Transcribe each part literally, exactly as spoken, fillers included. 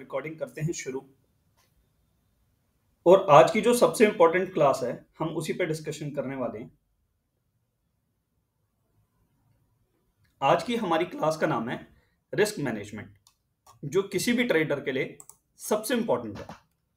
Recording करते हैं शुरू। और आज की जो सबसे इंपॉर्टेंट क्लास है हम उसी पे डिस्कशन करने वाले हैं। आज की हमारी क्लास का नाम है रिस्क मैनेजमेंट, जो किसी भी ट्रेडर के लिए सबसे इंपॉर्टेंट है,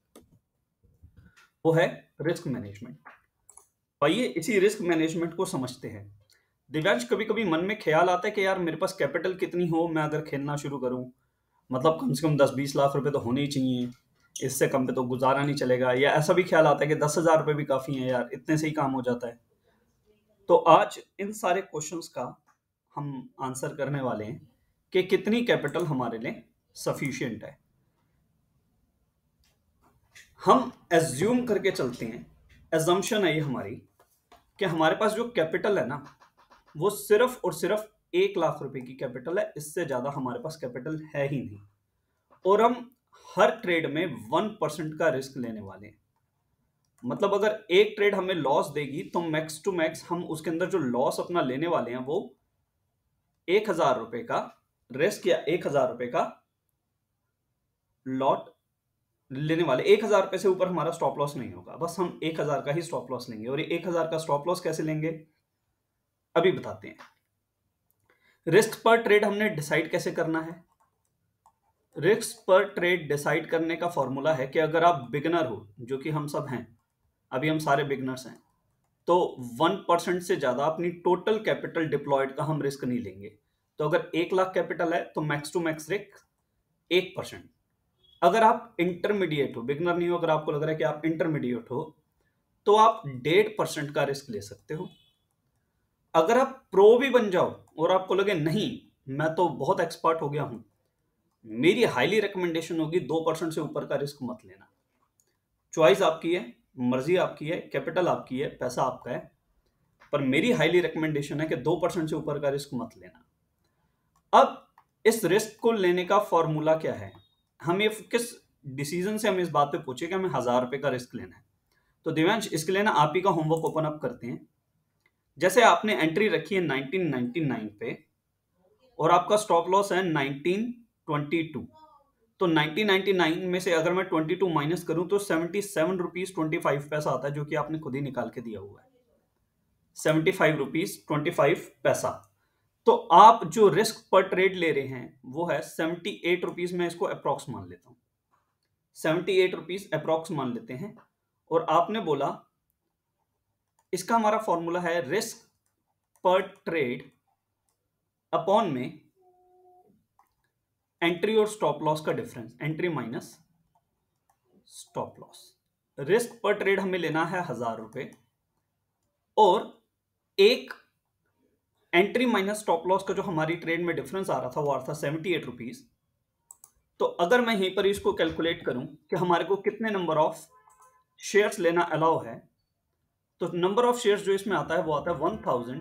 वो है रिस्क मैनेजमेंट। आइए इसी रिस्क मैनेजमेंट को समझते हैं। दिव्यांश, कभी कभी मन में ख्याल आता है कि यार मेरे पास कैपिटल कितनी हो मैं अगर खेलना शुरू करूं, मतलब कम से कम दस बीस लाख रुपए तो होने ही चाहिए, इससे कम पे तो गुजारा नहीं चलेगा। या ऐसा भी ख्याल आता है कि दस हजार रुपए भी काफी है यार, इतने से ही काम हो जाता है। तो आज इन सारे क्वेश्चंस का हम आंसर करने वाले हैं कि कितनी कैपिटल हमारे लिए सफिशिएंट है। हम एज्यूम करके चलते हैं, एजम्पशन है ये हमारी, कि हमारे पास जो कैपिटल है ना वो सिर्फ और सिर्फ एक लाख रुपए की कैपिटल है, इससे ज्यादा हमारे पास कैपिटल है ही नहीं। और हम हर ट्रेड में वन परसेंट का रिस्क लेने वाले हैं। मतलब अगर एक ट्रेड हमें लॉस देगी तो मैक्स टू मैक्स हम उसके अंदर जो लॉस अपना लेने वाले हैं वो एक हजार रुपए का रिस्क या एक हजार रुपए का लॉट लेने वाले। एक हजार रुपए से ऊपर हमारा स्टॉप लॉस नहीं होगा, बस हम एक हजार का ही स्टॉप लॉस लेंगे। और ये एक हजार का स्टॉप लॉस कैसे लेंगे अभी बताते हैं। रिस्क पर ट्रेड हमने डिसाइड कैसे करना है। रिस्क पर ट्रेड डिसाइड करने का फॉर्मूला है कि अगर आप बिगनर हो, जो कि हम सब हैं, अभी हम सारे बिगनर्स हैं, तो वन परसेंट से ज्यादा अपनी टोटल कैपिटल डिप्लॉयड का हम रिस्क नहीं लेंगे। तो अगर एक लाख कैपिटल है तो मैक्स टू मैक्स रिस्क एक परसेंट। अगर आप इंटरमीडिएट हो, बिगनर नहीं हो, अगर आपको लग रहा है कि आप इंटरमीडिएट हो तो आप डेढ़ परसेंट का रिस्क ले सकते हो। अगर आप प्रो भी बन जाओ और आपको लगे नहीं मैं तो बहुत एक्सपर्ट हो गया हूं, मेरी हाईली रिकमेंडेशन होगी दो परसेंट से ऊपर का रिस्क मत लेना। चॉइस आपकी है, मर्जी आपकी है, कैपिटल आपकी है, पैसा आपका है, पर मेरी हाईली रिकमेंडेशन है कि दो परसेंट से ऊपर का रिस्क मत लेना। अब इस रिस्क को लेने का फॉर्मूला क्या है, हम ये किस डिसीजन से हम इस बात पे पूछे कि हमें हजार रुपए का रिस्क लेना है। तो दिव्यांश, इसके लिए ना आप ही का होमवर्क ओपन अप करते हैं। जैसे आपने एंट्री रखी है नाइनटीन नाइंटी नाइन पे और आपका स्टॉप लॉस है नाइनटीन ट्वेंटी टू, तो नाइनटीन नाइंटी नाइन में से अगर मैं ट्वेंटी टू माइनस करूं तो seventy seven rupees twenty five पैसा आता है, जो कि आपने खुद ही निकाल के दिया हुआ है, seventy five rupees twenty five पैसा। तो आप जो रिस्क पर ट्रेड ले रहे हैं वो है सेवेंटी एट रुपीज, में इसको अप्रॉक्स मान लेता हूं, सेवेंटी एट रुपीज अप्रॉक्स मान लेते हैं। और आपने बोला इसका हमारा फॉर्मूला है रिस्क पर ट्रेड अपॉन में एंट्री और स्टॉप लॉस का difference, entry minus stop loss. Risk per trade हमें लेना है हजार रुपए और एक एंट्री माइनस स्टॉप लॉस का जो हमारी ट्रेड में डिफरेंस आ रहा था वो आ रहा था सेवेंटी एट रुपीज। तो अगर मैं यहीं पर इसको कैलकुलेट करूं कि हमारे को कितने नंबर ऑफ शेयर्स लेना अलाउ है, तो नंबर ऑफ शेयर्स जो इसमें आता है वो आता है one thousand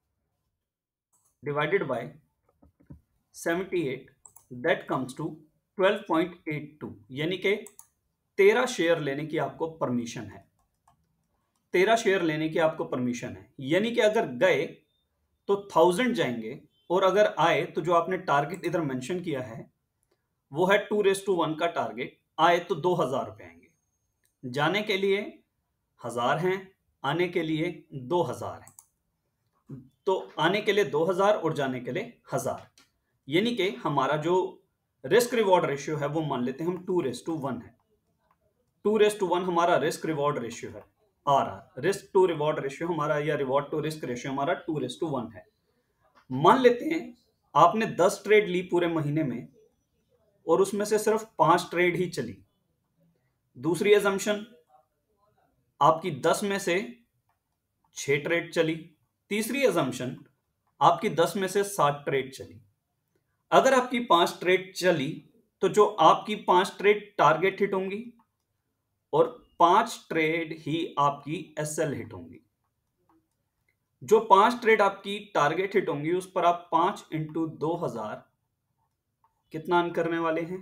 divided by seventy eight, that comes to twelve point eight two, यानी कि तेरह शेयर लेने की आपको परमिशन है। तेरह शेयर लेने की आपको परमिशन है, यानी कि अगर गए तो थाउजेंड जाएंगे और अगर आए तो जो आपने टारगेट इधर मेंशन किया है वो है टू रेस टू वन का टारगेट, आए तो दो हजार रुपए आएंगे। जाने के लिए हजार हैं, आने के लिए दो हजार है, तो आने के लिए दो हजार और जाने के लिए हजार, यानी कि हमारा जो रिस्क रिवॉर्ड रेशियो है वो मान लेते हैं हम टू रेस टू वन है। टू रेस टू वन हमारा रिस्क रिवॉर्ड रेशियो है, R R risk to reward ratio हमारा, या रिवॉर्ड टू रिस्क रेशियो हमारा टू रेस टू वन है। मान लेते हैं आपने दस ट्रेड ली पूरे महीने में और उसमें से सिर्फ पांच ट्रेड ही चली। दूसरी एजम्पशन, आपकी दस में से छह ट्रेड चली। तीसरी एजम्पशन, आपकी दस में से सात ट्रेड चली। अगर आपकी पांच ट्रेड चली तो जो आपकी पांच ट्रेड टारगेट हिट होंगी और पांच ट्रेड ही आपकी एसएल हिट होंगी। जो पांच ट्रेड आपकी टारगेट हिट होंगी उस पर आप पांच इंटू दो हजार कितना अर्न करने वाले हैं,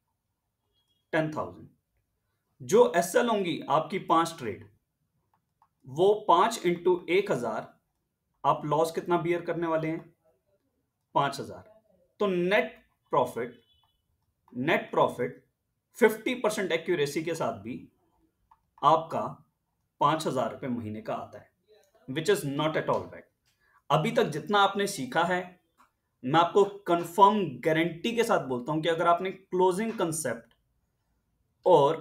टेन थाउजेंड। जो एसएल होंगी आपकी पांच ट्रेड, वो पांच इंटू एक हजार, आप लॉस कितना बियर करने वाले हैं, पांच हजार। तो net profit, net profit fifty percent accuracy के साथ भी आपका पांच हजार रुपये महीने का आता है, which is not at all bad. अभी तक जितना आपने सीखा है, मैं आपको कंफर्म गारंटी के साथ बोलता हूं कि अगर आपने क्लोजिंग कंसेप्ट और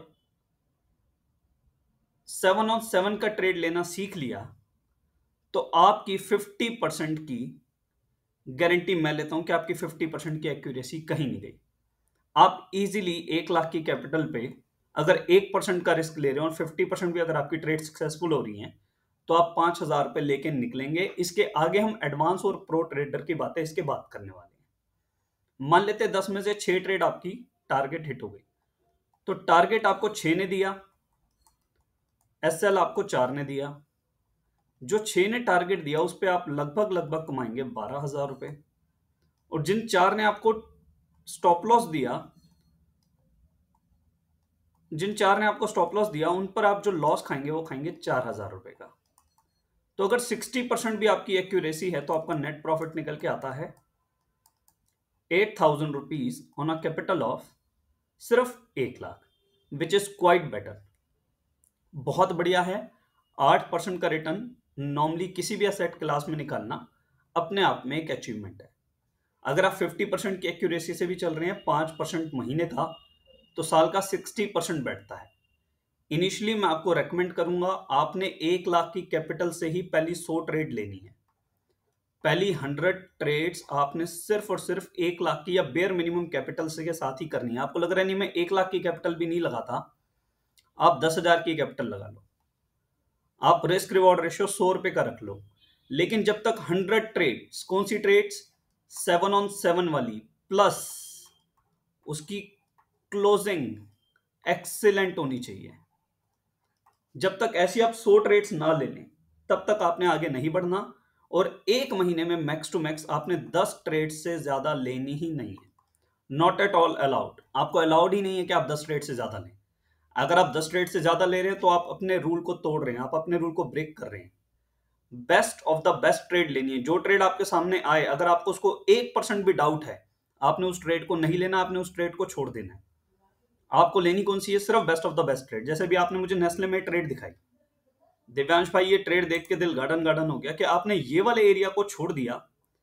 सेवन ऑन सेवन का ट्रेड लेना सीख लिया तो आपकी फिफ्टी परसेंट की गारंटी मैं लेता हूं कि आपकी फिफ्टी परसेंट की एक्यूरेसी कहीं नहीं गई। आप इजीली एक लाख की कैपिटल पे अगर एक परसेंट का रिस्क ले रहे हो और फिफ्टी परसेंट भी अगर आपकी ट्रेड सक्सेसफुल हो रही है तो आप पांच हजार रुपए लेके निकलेंगे। इसके आगे हम एडवांस और प्रो ट्रेडर की बातें इसके बाद करने वाले हैं। मान लेते हैं दस में से छह ट्रेड आपकी टारगेट हिट हो गई, तो टारगेट आपको छह ने दिया, एसएल आपको चार ने दिया। जो छह ने टारगेट दिया उस पर आप लगभग लगभग कमाएंगे बारह हजार रुपए, और जिन चार ने आपको स्टॉप लॉस दिया जिन चार ने आपको स्टॉप लॉस दिया उन पर आप जो लॉस खाएंगे वो खाएंगे चार हजार रुपए का। तो अगर सिक्सटी परसेंट भी आपकी एक्यूरेसी है तो आपका नेट प्रॉफिट निकल के आता है eight thousand rupees on a capital of सिर्फ एक lakh, which is quite better, बहुत बढ़िया है। आठ परसेंट का रिटर्न नॉर्मली किसी भी एसेट क्लास में निकालना अपने आप में एक अचीवमेंट है। अगर आप फिफ्टी परसेंट की एक्यूरेसी से भी चल रहे हैं, पांच परसेंट महीने का, तो साल का सिक्सटी परसेंट बैठता है। इनिशियली मैं आपको रेकमेंड करूंगा आपने एक लाख की कैपिटल से ही पहली सौ ट्रेड लेनी है। पहली हंड्रेड ट्रेड्स आपने सिर्फ और सिर्फ एक लाख की या बेयर मिनिमम कैपिटल से के साथ ही करनी है। आपको लग रहा है नहीं मैं एक लाख की कैपिटल भी नहीं लगाता, आप दस हजार की कैपिटल लगा लो, आप रिस्क रिवॉर्ड रेशियो सौ रुपए का रख लो, लेकिन जब तक हंड्रेड ट्रेड्स, कौन सी ट्रेड्स, सेवन ऑन सेवन वाली, प्लस उसकी क्लोजिंग एक्सीलेंट होनी चाहिए, जब तक ऐसी आप सौ ट्रेड्स ना ले लें तब तक आपने आगे नहीं बढ़ना। और एक महीने में मैक्स टू मैक्स आपने दस ट्रेड्स से ज्यादा लेनी ही नहीं है, नॉट एट ऑल अलाउड। आपको अलाउड ही नहीं है कि आप दस ट्रेड से ज्यादा लें। अगर आप दस ट्रेड से ज्यादा ले रहे हैं तो आप अपने रूल को तोड़ रहे हैं, आप अपने रूल को ब्रेक कर रहे हैं। Best of the best trade लेनी है। जो ट्रेड आपके सामने आए, अगर आपको उसको एक परसेंट भी डाउट है, आपने उस ट्रेड को नहीं लेना, आपने उस ट्रेड को छोड़ देना है। आपको लेनी कौन सी है, सिर्फ best of the best trade. जैसे भी आपने मुझे नेस्ले में ट्रेड दिखाई, दिव्यांश भाई ये ट्रेड देख के दिल गार्डन गार्डन हो गया कि आपने ये वाले एरिया को छोड़ दिया,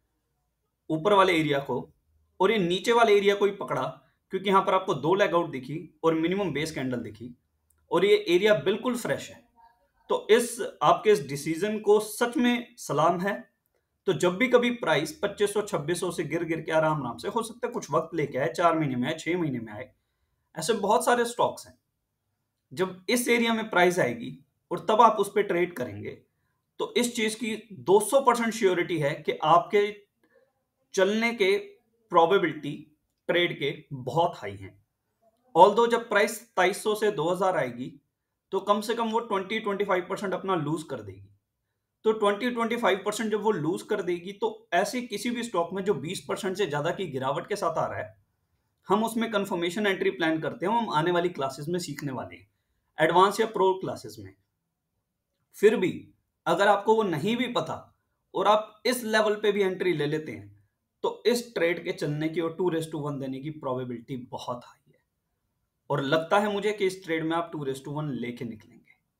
ऊपर वाले एरिया को, और ये नीचे वाले एरिया को ही पकड़ा, क्योंकि यहां पर आपको दो लेग आउट दिखी और मिनिमम बेस कैंडल दिखी और ये एरिया बिल्कुल फ्रेश है। तो इस आपके इस डिसीजन को सच में सलाम है। तो जब भी कभी प्राइस पच्चीस सौ छब्बीस सौ से गिर गिर के आराम आराम से, हो सकता है कुछ वक्त लेके आए, चार महीने में आए, छह महीने में आए, ऐसे बहुत सारे स्टॉक्स हैं। जब इस एरिया में प्राइस आएगी और तब आप उस पर ट्रेड करेंगे तो इस चीज की दो सौ परसेंट श्योरिटी है कि आपके चलने के प्रोबेबिलिटी ट्रेड के बहुत हाई हैं। ऑल्दो जब प्राइस तेईस सौ से दो हज़ार आएगी तो कम से कम वो ट्वेंटी ट्वेंटी फाइव परसेंट अपना लूज कर देगी। तो ट्वेंटी ट्वेंटी फाइव परसेंट जब वो लूज कर देगी तो ऐसे किसी भी स्टॉक में जो बीस परसेंट से ज्यादा की गिरावट के साथ आ रहा है, हम उसमें कंफर्मेशन एंट्री प्लान करते हैं। हम आने वाली क्लासेस में सीखने वाले हैं, एडवांस या प्रो क्लासेस में। फिर भी अगर आपको वो नहीं भी पता और आप इस लेवल पे भी एंट्री ले लेते हैं तो इस ट्रेड के चलने की और टू रेस टू वन देने की प्रोबेबिलिटी बहुत हाई है, और लगता है मुझे कि इस ट्रेड में आप टू रेस टू वन लेके निकलेंगे।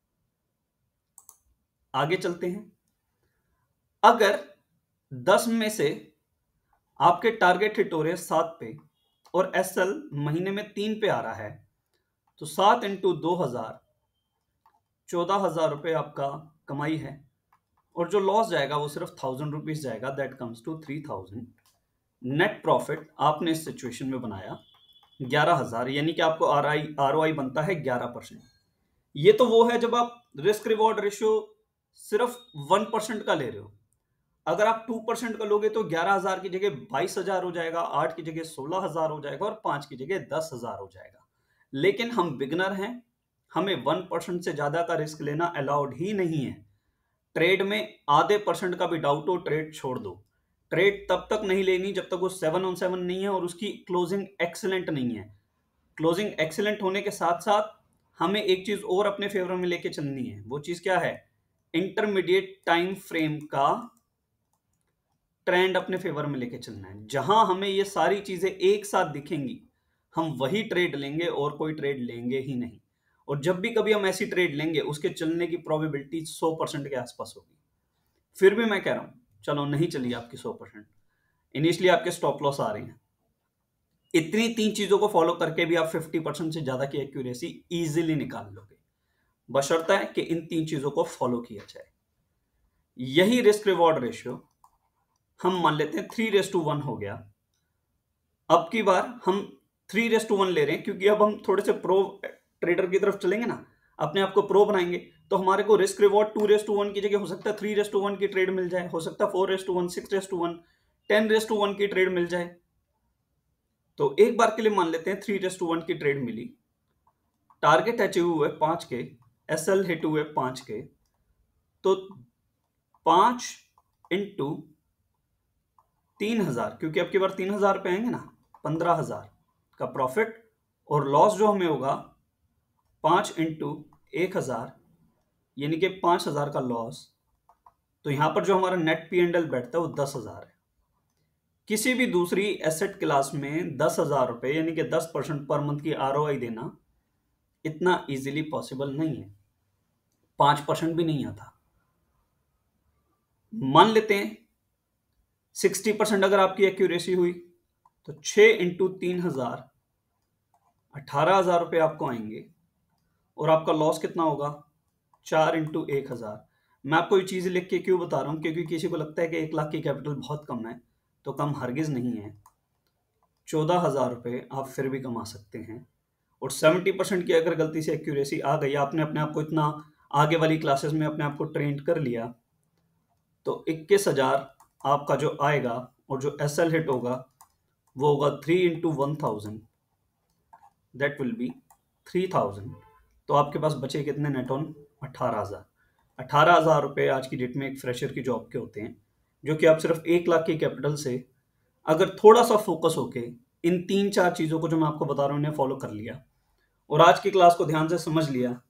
आगे चलते हैं। अगर दस में से आपके टारगेट हिट हो रहे हैं सात पे और एसएल महीने में तीन पे आ रहा है, तो सात इंटू दो हजार चौदह हजार रुपए आपका कमाई है, और जो लॉस जाएगा वो सिर्फ थाउजेंड रुपीज जाएगा, that comes to three thousand. Net profit आपने इस सिचुएशन में बनाया ग्यारह हजार, यानी कि आपको आर आई आर ओ आई बनता है ग्यारह परसेंट। ये तो वो है जब आप रिस्क रिवॉर्ड रेशियो सिर्फ वन परसेंट का ले रहे हो। अगर आप टू परसेंट का लोगे तो ग्यारह हजार की जगह बाईस हजार हो जाएगा, आठ की जगह सोलह हजार हो जाएगा और पांच की जगह दस हजार हो जाएगा। लेकिन हम बिगनर हैं, हमें वन परसेंट से ज्यादा का रिस्क लेना अलाउड ही नहीं है। ट्रेड में आधे परसेंट का भी डाउट हो, ट्रेड छोड़ दो। ट्रेड तब तक नहीं लेनी जब तक वो सेवन ऑन सेवन नहीं है और उसकी क्लोजिंग एक्सीलेंट नहीं है। क्लोजिंग एक्सीलेंट होने के साथ साथ हमें एक चीज और अपने फेवर में लेके चलनी है। वो चीज क्या है, इंटरमीडिएट टाइम फ्रेम का ट्रेंड अपने फेवर में लेके चलना है। जहां हमें ये सारी चीजें एक साथ दिखेंगी हम वही ट्रेड लेंगे और कोई ट्रेड लेंगे ही नहीं। और जब भी कभी हम ऐसी ट्रेड लेंगे उसके चलने की प्रोबेबिलिटी सौ परसेंट के आसपास होगी। फिर भी मैं कह रहा हूँ चलो नहीं चली आपकी सौ परसेंट, इनिशियली आपके स्टॉप लॉस आ रहे हैं, इतनी तीन चीजों को फॉलो करके भी आप फिफ्टी परसेंट से ज्यादा की एक्यूरेसी इजीली निकाल लोगे, बशर्ते है कि इन तीन चीजों को फॉलो किया जाए। यही रिस्क रिवॉर्ड रेशियो हम मान लेते हैं थ्री रेस टू वन हो गया। अब की बार हम थ्री रेस टू वन ले रहे हैं क्योंकि अब हम थोड़े से प्रो ट्रेडर की तरफ चलेंगे ना, अपने आप को प्रो बनाएंगे, तो हमारे को risk reward two raise to one की जगह हो सकता है थ्री रेस टू वन की ट्रेड मिल जाए, हो सकता है four raise to one, six raise to one, ten raise to one की ट्रेड मिल जाए। तो एक बार के लिए मान लेते हैं थ्री रेस टू वन की ट्रेड मिली, टारगेट अचीव हुए पांच के, एस एल हिट हुए पांच के, तो पांच इंटू तीन हजार, क्योंकि अब की बार तीन हजार पे आएंगे ना, पंद्रह हजार का प्रॉफिट, और लॉस जो हमें होगा पांच इंटू एक हजार यानी कि पांच हजार का लॉस। तो यहां पर जो हमारा नेट पी एंड एल बैठता है वो दस हजार है। किसी भी दूसरी एसेट क्लास में दस हजार रुपए यानी कि दस परसेंट पर मंथ की आर ओ आई देना इतना इजीली पॉसिबल नहीं है, पांच परसेंट भी नहीं आता। मान लेते हैं सिक्सटी परसेंट अगर आपकी एक्यूरेसी हुई तो छह इंटू तीन हजार अठारह हजार रुपये आपको आएंगे, और आपका लॉस कितना होगा चार इंटू एक हजार। मैं आपको ये चीज़ लिख के क्यों बता रहा हूँ, क्योंकि किसी को लगता है कि एक लाख की कैपिटल बहुत कम है, तो कम हरगिज नहीं है, चौदह हजार रुपये आप फिर भी कमा सकते हैं। और सेवेंटी परसेंट की अगर गलती से एक्यूरेसी आ गई, आपने अपने आप को इतना आगे वाली क्लासेस में अपने आप को ट्रेंड कर लिया, तो इक्कीस हजार आपका जो आएगा, और जो एस एल हिट होगा वो होगा three into one thousand, that will be three thousand. तो आपके पास बचे कितने नेट ऑन अठारह हजार। अठारह हजार रुपये आज की डेट में एक फ्रेशर की जॉब के होते हैं, जो कि आप सिर्फ एक लाख की कैपिटल से अगर थोड़ा सा फोकस होके इन तीन चार चीज़ों को जो मैं आपको बता रहा हूँ इन्हें फॉलो कर लिया और आज की क्लास को ध्यान से समझ लिया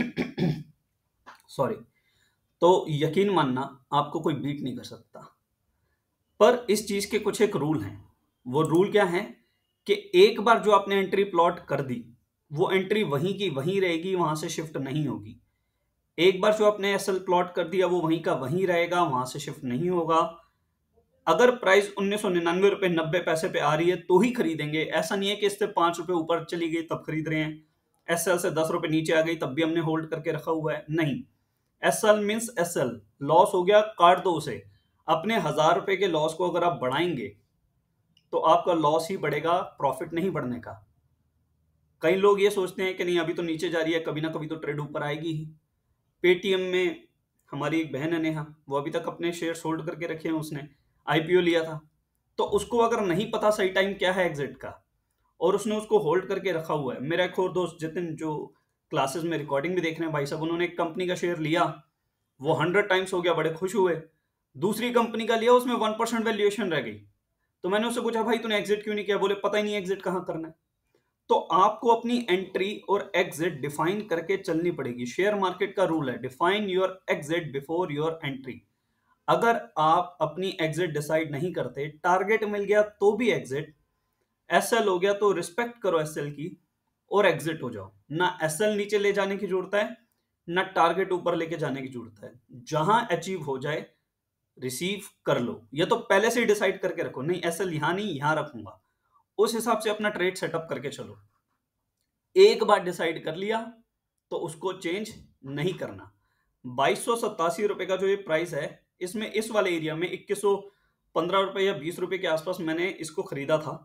सॉरी, तो यकीन मानना आपको कोई बीट नहीं कर सकता। पर इस चीज़ के कुछ एक रूल हैं। वो रूल क्या है कि एक बार जो आपने एंट्री प्लॉट कर दी वो एंट्री वहीं की वहीं रहेगी, वहां से शिफ्ट नहीं होगी। एक बार जो आपने एसएल प्लॉट कर दिया वो वहीं का वहीं रहेगा, वहां से शिफ्ट नहीं होगा। अगर प्राइस उन्नीस सौ निन्यानवे रुपए नब्बे पैसे पे आ रही है तो ही खरीदेंगे, ऐसा नहीं है कि इससे पांच रुपए ऊपर चली गई तब खरीद रहे हैं, एसएल से दस रुपए नीचे आ गई तब भी हमने होल्ड करके रखा हुआ है, नहीं। एसएल मींस एसएल, लॉस हो गया काट दो उसे। अपने हजार रुपए के लॉस को अगर आप बढ़ाएंगे तो आपका लॉस ही बढ़ेगा, प्रॉफिट नहीं बढ़ने का। कई लोग ये सोचते हैं कि नहीं अभी तो नीचे जा रही है, कभी ना कभी तो ट्रेड ऊपर आएगी ही। पेटीएम में हमारी एक बहन है नेहा, वो अभी तक अपने शेयर होल्ड करके रखे हैं, उसने आईपीओ लिया था, तो उसको अगर नहीं पता सही टाइम क्या है एग्जिट का और उसने उसको होल्ड करके रखा हुआ है। मेरा एक और दोस्त जितिन जो क्लासेस में रिकॉर्डिंग भी देख रहे हैं भाई साहब, उन्होंने एक कंपनी का शेयर लिया, वो हंड्रेड टाइम्स हो गया, बड़े खुश हुए। दूसरी कंपनी का लिया, उसमें वन परसेंट वैल्यूएशन रह गई। तो मैंने उससे पूछा भाई तूने एग्जिट क्यों नहीं किया? बोले पता ही नहीं एग्जिट कहाँ करना है। तो आपको अपनी एंट्री और एग्जिट डिफाइन करके चलनी पड़ेगी। शेयर मार्केट का रूल है define your exit before your entry. अगर आप अपनी एग्जिट डिसाइड नहीं करते, टारगेट मिल गया तो भी एग्जिट, एसएल हो गया तो रिस्पेक्ट करो एसएल की और एग्जिट हो जाओ। ना एसएल नीचे ले जाने की जरूरत है, ना टारगेट ऊपर लेके जाने की जरूरत है। जहां अचीव हो जाए रिसीव कर लो, या तो पहले से ही डिसाइड करके रखो, नहीं एसएल यहां नहीं यहां रखूंगा, उस हिसाब से अपना ट्रेड सेटअप करके चलो। एक बार डिसाइड कर लिया तो उसको चेंज नहीं करना। बाईस सौ सत्तासी रुपए का जो ये प्राइस है, इसमें इस वाले एरिया में इक्कीस सौ पंद्रह रुपए या बीस रुपए के आसपास मैंने इसको खरीदा था,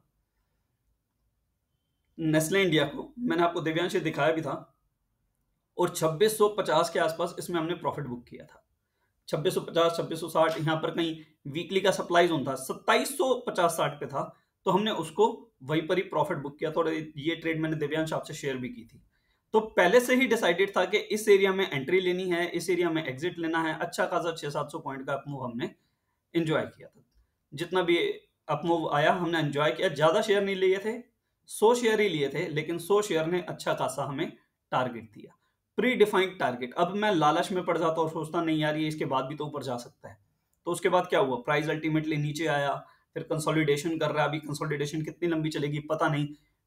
नेस्ले इंडिया को। मैंने आपको दिव्यांश दिखाया भी था, और छब्बीस सौ पचास के आसपास इसमें हमने प्रॉफिट बुक किया था। छब्बीस सौ पचास, छब्बीस सौ साठ, यहाँ पर कहीं वीकली का सप्लाई जोन था, सत्ताईस सौ पचास साठ पे था, तो हमने उसको वहीं पर ही प्रॉफिट बुक किया था। ये ट्रेड मैंने दिव्यांश आपसे शेयर भी की थी। तो पहले से ही डिसाइडेड था कि इस एरिया में एंट्री लेनी है, इस एरिया में एग्जिट लेना है। अच्छा खासा छह सात सौ पॉइंट का अपमूव हमने एंजॉय किया था। जितना भी अपमूव आया हमने एंजॉय किया। ज्यादा शेयर नहीं लिए थे, सौ शेयर ही लिए थे, लेकिन सौ शेयर ने अच्छा खासा हमें टारगेट दिया, प्री डिफाइंड टारगेट। अब मैं लालच में पड़ जाता और सोचता नहीं यार ये इसके बाद भी तो ऊपर जा सकता है, तो उसके बाद क्या हुआ, प्राइस अल्टीमेटली नीचे आया, फिर कंसोलिडेशन कर रहा है। अभी कंसोलिडेशन कितनी लंबी चलेगी पता नहीं,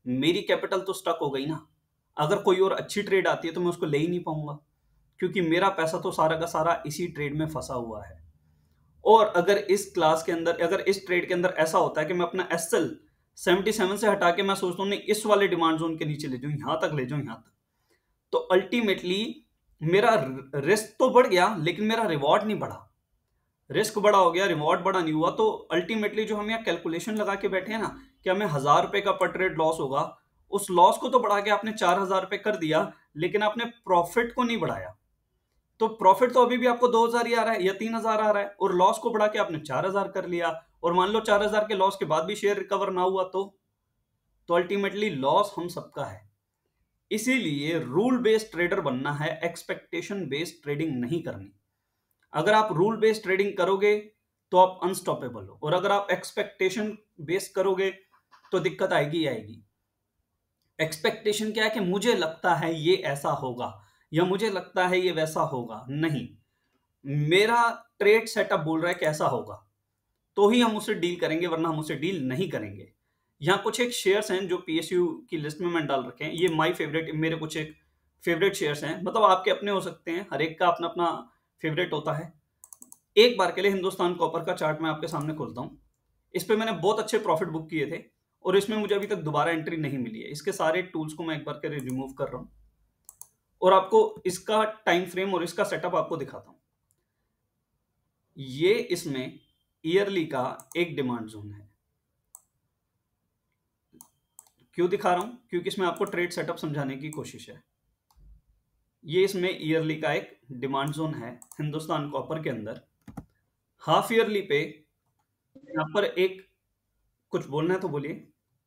मेरी कैपिटल तो स्टक हो गई ना। अगर कोई और अच्छी ट्रेड आती है तो मैं उसको ले ही नहीं पाऊंगा, क्योंकि मेरा पैसा तो सारा का सारा इसी ट्रेड में फंसा हुआ है। और अगर इस क्लास के अंदर, अगर इस ट्रेड के अंदर ऐसा होता है कि मैं अपना एसएल सतहत्तर से हटा के मैं सोचता हूँ नहीं इस वाले डिमांड जोन के नीचे ले जाऊं, यहां तक ले जाऊं, यहां तक, तो अल्टीमेटली मेरा रिस्क तो बढ़ गया लेकिन मेरा रिवॉर्ड नहीं बढ़ा। रिस्क बड़ा हो गया, रिवॉर्ड बड़ा नहीं हुआ। तो अल्टीमेटली जो हम यहाँ कैलकुलेशन लगा के बैठे हैं ना कि हमें हजार रुपए का पर ट्रेड लॉस होगा, उस लॉस को तो बढ़ा के आपने चार हजार रुपए कर दिया, लेकिन आपने प्रॉफिट को नहीं बढ़ाया। तो प्रॉफिट तो अभी भी आपको दो हजार ही आ रहा है या तीन हजार आ रहा है, और लॉस को बढ़ा के आपने चार हजार कर लिया। और मान लो चार हजार के लॉस के बाद भी शेयर रिकवर ना हुआ तो तो अल्टीमेटली लॉस हम सबका है। इसीलिए रूल बेस्ड ट्रेडर बनना है, एक्सपेक्टेशन बेस्ड ट्रेडिंग नहीं करनी। अगर आप रूल बेस्ड ट्रेडिंग करोगे तो आप अनस्टॉपेबल हो, और अगर आप एक्सपेक्टेशन बेस्ड करोगे तो दिक्कत आएगी ही आएगी। एक्सपेक्टेशन क्या है कि मुझे लगता है ये ऐसा होगा या मुझे लगता है ये वैसा होगा, नहीं, मेरा ट्रेड सेटअप बोल रहा है कि ऐसा होगा, तो ही हम उससे डील करेंगे, वरना हम उससे डील नहीं करेंगे। यहाँ कुछ एक शेयर्स हैं जो पीएसयू की लिस्ट में मैंने डाल रखे हैं, ये माय फेवरेट, मेरे कुछ एक फेवरेट शेयर्स हैं, मतलब आपके अपने हो सकते हैं, हर एक का अपना अपना फेवरेट होता है। एक बार के लिए हिंदुस्तान कॉपर का चार्ट मैं आपके सामने खोलता हूँ। इस पे मैंने बहुत अच्छे प्रॉफिट बुक किए थे, और इसमें मुझे अभी तक दोबारा एंट्री नहीं मिली है। इसके सारे टूल्स को मैं एक बार के लिए रिमूव कर रहा हूँ और आपको इसका टाइम फ्रेम और इसका सेटअप आपको दिखाता हूँ। ये इसमें ईयरली का एक डिमांड जोन है। क्यों दिखा रहा हूं? क्योंकि इसमें आपको ट्रेड सेटअप समझाने की कोशिश है। ये इसमें ईयरली का एक डिमांड जोन है हिंदुस्तान कॉपर के अंदर। हाफ ईयरली पे यहां पर एक, कुछ बोलना है तो बोलिए।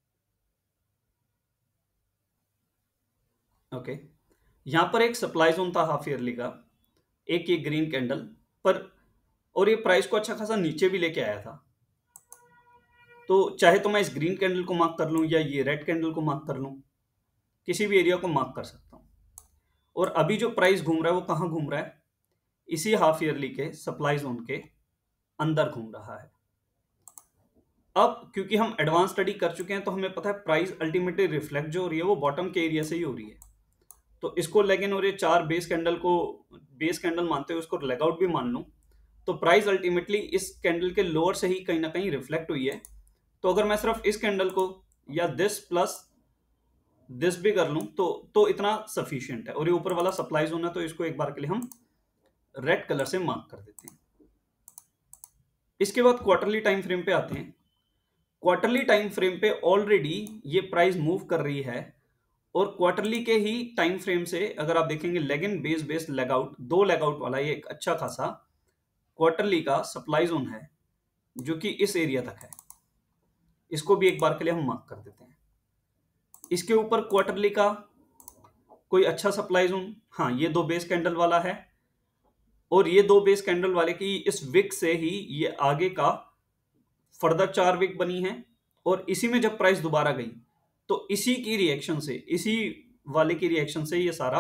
ओके, यहां पर एक सप्लाई जोन था हाफ ईयरली का, एक ये ग्रीन कैंडल पर, और ये प्राइस को अच्छा खासा नीचे भी लेके आया था। तो चाहे तो मैं इस ग्रीन कैंडल को मार्क कर लूं या ये रेड कैंडल को मार्क कर लूं, किसी भी एरिया को मार्क कर सकता हूं। और अभी जो प्राइस घूम रहा है वो कहां घूम रहा है? इसी हाफ ईयरली के सप्लाई जोन के अंदर घूम रहा है। अब क्योंकि हम एडवांस स्टडी कर चुके हैं तो हमें पता है प्राइस अल्टीमेटली रिफ्लेक्ट जो हो रही है वो बॉटम के एरिया से ही हो रही है। तो इसको लेकिन, और ये चार बेस कैंडल को बेस कैंडल मानते हुए उसको लेग आउट भी मान लूं, तो प्राइस अल्टीमेटली इस कैंडल के लोअर से ही कहीं ना कहीं रिफ्लेक्ट हुई है। तो अगर मैं सिर्फ इस कैंडल को या दिस प्लस दिस भी कर लूं तो तो इतना सफिशिएंट है। और ये ऊपर वाला सप्लाई जोन है, तो इसको एक बार के लिए हम रेड कलर से मार्क कर देते हैं। इसके बाद क्वार्टरली टाइम फ्रेम पे आते हैं। क्वार्टरली टाइम फ्रेम पे ऑलरेडी ये प्राइस मूव कर रही है, और क्वार्टरली के ही टाइम फ्रेम से अगर आप देखेंगे leg in base base leg out, दो लेग आउट वाला ये एक अच्छा खासा क्वार्टरली का सप्लाई जोन है जो कि इस एरिया तक है। इसको भी एक बार के लिए हम मार्क कर देते हैं। इसके ऊपर क्वार्टरली का कोई अच्छा सप्लाई जोन, हाँ, ये दो बेस कैंडल वाला है, और ये दो बेस कैंडल वाले की इस विक से ही ये आगे का फर्दर चार विक बनी है। और इसी में जब प्राइस दोबारा गई तो इसी की रिएक्शन से, इसी वाले की रिएक्शन से ये सारा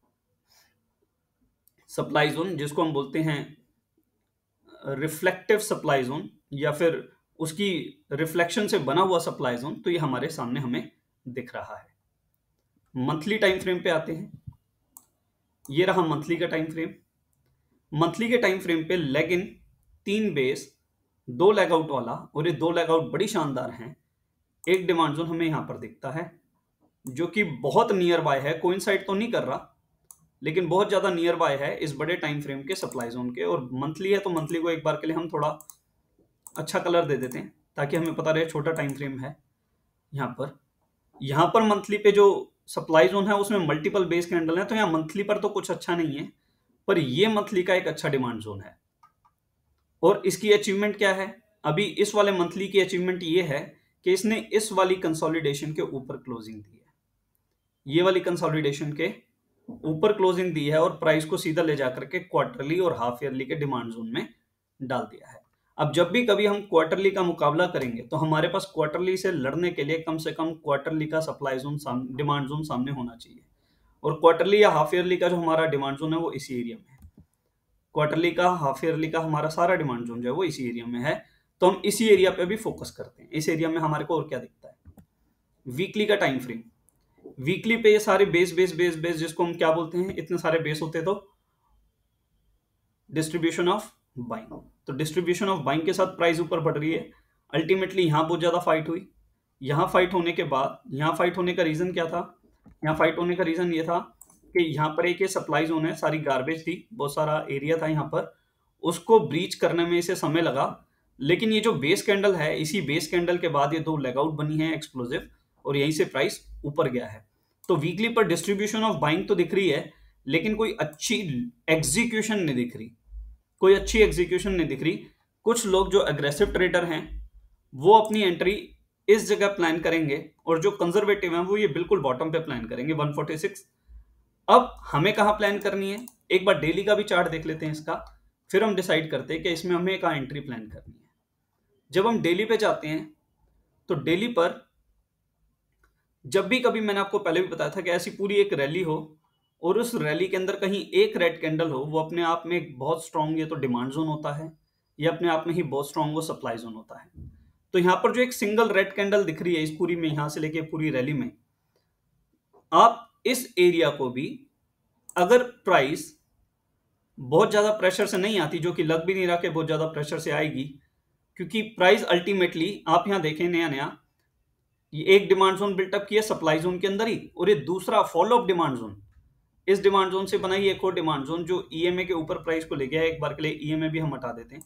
सप्लाई जोन, जिसको हम बोलते हैं रिफ्लेक्टिव सप्लाई जोन या फिर उसकी रिफ्लेक्शन से बना हुआ सप्लाई जोन, तो ये हमारे सामने हमें दिख रहा है। मंथली टाइम फ्रेम पे आते हैं। ये रहा मंथली का टाइम फ्रेम। मंथली के टाइम फ्रेम पे लेग इन, तीन बेस, दो लेग आउट वाला, और ये दो लेग आउट बड़ी शानदार हैं। एक डिमांड जोन हमें यहां पर दिखता है जो कि बहुत नियर बाय है, कोइंसाइड तो नहीं कर रहा लेकिन बहुत ज्यादा नियर बाय है इस बड़े टाइम फ्रेम के सप्लाई जोन के। और मंथली है तो मंथली को एक बार के लिए हम थोड़ा अच्छा कलर दे देते हैं ताकि हमें पता रहे छोटा टाइम फ्रेम है। यहाँ पर यहाँ पर मंथली पे जो सप्लाई जोन है उसमें मल्टीपल बेस कैंडल है, तो यहाँ मंथली पर तो कुछ अच्छा नहीं है, पर ये मंथली का एक अच्छा डिमांड जोन है। और इसकी अचीवमेंट क्या है? अभी इस वाले मंथली की अचीवमेंट ये है कि इसने इस वाली कंसोलिडेशन के ऊपर क्लोजिंग दी है, ये वाली कंसोलिडेशन के ऊपर क्लोजिंग दी है, और प्राइस को सीधा ले जाकर के क्वार्टरली और हाफ ईयरली के डिमांड जोन में डाल दिया है। अब जब भी कभी हम क्वार्टरली का मुकाबला करेंगे तो हमारे पास क्वार्टरली से लड़ने के लिए कम से कम क्वार्टरली का सप्लाई जोन, डिमांड जोन सामने होना चाहिए। और क्वार्टरली या हाफ ईयरली का जो हमारा डिमांड जोन है वो इसी एरिया में है। क्वार्टरली का, हाफ ईयरली का हमारा सारा डिमांड जोन जो है वो इसी एरिया में है, तो हम इसी एरिया पे भी फोकस करते हैं। इस एरिया में हमारे को और क्या दिखता है? वीकली का टाइम फ्रेम, वीकली पे ये सारे बेस बेस बेस बेस जिसको हम क्या बोलते हैं, इतने सारे बेस होते तो डिस्ट्रीब्यूशन ऑफ बाइंग, तो डिस्ट्रीब्यूशन ऑफ बाइंग के साथ प्राइस ऊपर बढ़ रही है। अल्टीमेटली यहां बहुत ज्यादा फाइट हुई, यहां फाइट होने के बाद, यहां फाइट होने का रीजन क्या था, यहाँ फाइट होने का रीजन ये था कि यहाँ पर एक ये सप्लाई जोन है, सारी गार्बेज थी, बहुत सारा एरिया था यहाँ पर, उसको ब्रीच करने में इसे समय लगा। लेकिन ये जो बेस कैंडल है, इसी बेस कैंडल के बाद ये दो लेगआउट बनी है एक्सप्लोसिव, और यहीं से प्राइस ऊपर गया है। तो वीकली पर डिस्ट्रीब्यूशन ऑफ बाइंग तो दिख रही है, लेकिन कोई अच्छी एग्जीक्यूशन नहीं दिख रही, कोई अच्छी एग्जीक्यूशन नहीं दिख रही। कुछ लोग जो अग्रेसिव ट्रेडर हैं वो अपनी एंट्री इस जगह प्लान करेंगे, और जो कंजर्वेटिव हैं वो ये बिल्कुल बॉटम पे प्लान करेंगे वन फोर्टी सिक्स। अब हमें कहाँ प्लान करनी है, एक बार डेली का भी चार्ट देख लेते हैं इसका, फिर हम डिसाइड करते हैं कि इसमें हमें कहाँ एंट्री प्लान करनी है। जब हम डेली पे जाते हैं तो डेली पर जब भी कभी, मैंने आपको पहले भी बताया था कि ऐसी पूरी एक रैली हो और उस रैली के अंदर कहीं एक रेड कैंडल हो, वो अपने आप में एक बहुत स्ट्रांग ये तो डिमांड जोन होता है, ये अपने आप में ही बहुत स्ट्रांग वो सप्लाई जोन होता है। तो यहाँ पर जो एक सिंगल रेड कैंडल दिख रही है इस पूरी में, यहां से लेके पूरी रैली में, आप इस एरिया को भी, अगर प्राइस बहुत ज्यादा प्रेशर से नहीं आती, जो कि लग भी नहीं रहा कि बहुत ज्यादा प्रेशर से आएगी, क्योंकि प्राइस अल्टीमेटली आप यहां देखें नया नया, ये एक डिमांड जोन बिल्टअप किया सप्लाई जोन के अंदर ही, और ये दूसरा फॉलो अप डिमांड जोन, इस डिमांड जोन से बनाई एक और डिमांड जोन जो ईएमए के ऊपर प्राइस को ले गया है। एक बार के लिए ईएमए भी हम हटा देते हैं,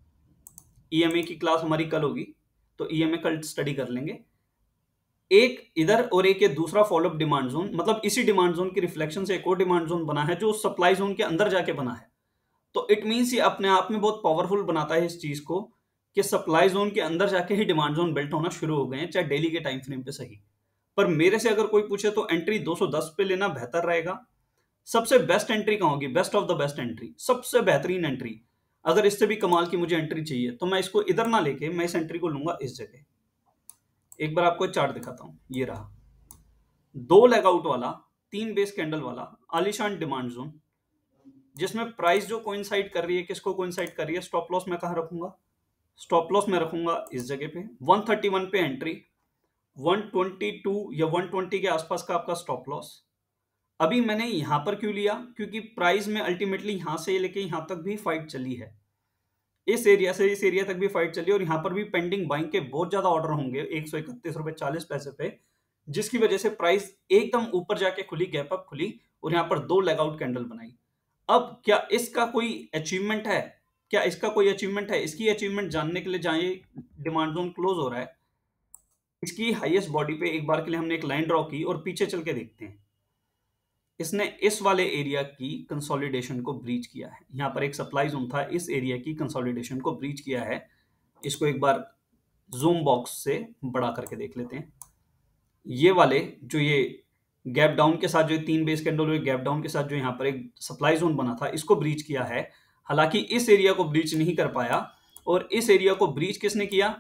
ईएमए की क्लास हमारी कल होगी, तो ईएमए कल स्टडी कर लेंगे। एक इधर और एक ये दूसरा फॉलोअप डिमांड जोन, मतलब इसी डिमांड जोन की रिफ्लेक्शन से एक और डिमांड जोन बना है जो सप्लाई जोन के अंदर जाके बना है। तो इट मींस ये अपने आप में बहुत पावरफुल बनाता है इस चीज को कि सप्लाई जोन के अंदर जाके ही डिमांड जोन बिल्ट होना शुरू हो गए हैं, चाहे डेली के टाइम फ्रेम पे सही। पर मेरे से अगर कोई पूछे तो एंट्री दो सौ दस पे लेना बेहतर रहेगा। सबसे बेस्ट एंट्री कहाँ होगी, best of the best entry, सबसे बेहतरीन एंट्री, अगर इससे भी कमाल की मुझे एंट्री चाहिए तो मैं इसको इधर ना लेके मैं इस एंट्री को लूंगा इस जगह। एक बार आपको चार्ट दिखाता हूं, ये रहा दो लेग आउट वाला, तीन बेस कैंडल वाला आलिशान डिमांड जोन, जिसमें प्राइस जो कोइंसाइड कर रही है, किसको कोइंसाइड कर रही है, स्टॉप लॉस मैं कहां रखूंगा, स्टॉप लॉस मैं रखूंगा इस जगह पे, वन थर्टी वन पे एंट्री, वन ट्वेंटी टू या वन ट्वेंटी के आसपास का आपका स्टॉप लॉस। अभी मैंने यहां पर क्यों लिया, क्योंकि प्राइस में अल्टीमेटली यहां से लेके यहां तक भी फाइट चली है, इस एरिया से इस एरिया तक भी फाइट चली, और यहां पर भी पेंडिंग बाइंग के बहुत ज्यादा ऑर्डर होंगे एक सौ इकतीस रुपए चालीस पैसे पे, जिसकी वजह से प्राइस एकदम ऊपर जाके खुली, गैप अप खुली, और यहां पर दो लेग आउट कैंडल बनाई। अब क्या इसका कोई अचीवमेंट है, क्या इसका कोई अचीवमेंट है, इसकी अचीवमेंट जानने के लिए जाए, डिमांड जोन क्लोज हो रहा है, इसकी हाईएस्ट बॉडी पे एक बार के लिए हमने एक लाइन ड्रॉ की और पीछे चल के देखते हैं। इसने इस वाले एरिया की कंसोलिडेशन को ब्रीच किया है, यहाँ पर एक सप्लाई जोन था, इस एरिया की कंसोलिडेशन को ब्रीच किया है। इसको एक बार जूम बॉक्स से बड़ा करके देख लेते हैं। ये वाले जो ये गैप डाउन के साथ जो तीन बेस कैंडल हुए, गैप डाउन के साथ जो यहाँ पर एक सप्लाई जोन बना था, इसको ब्रीच किया है। हालांकि इस एरिया को ब्रीच नहीं कर पाया, और इस एरिया को ब्रीच किसने किया,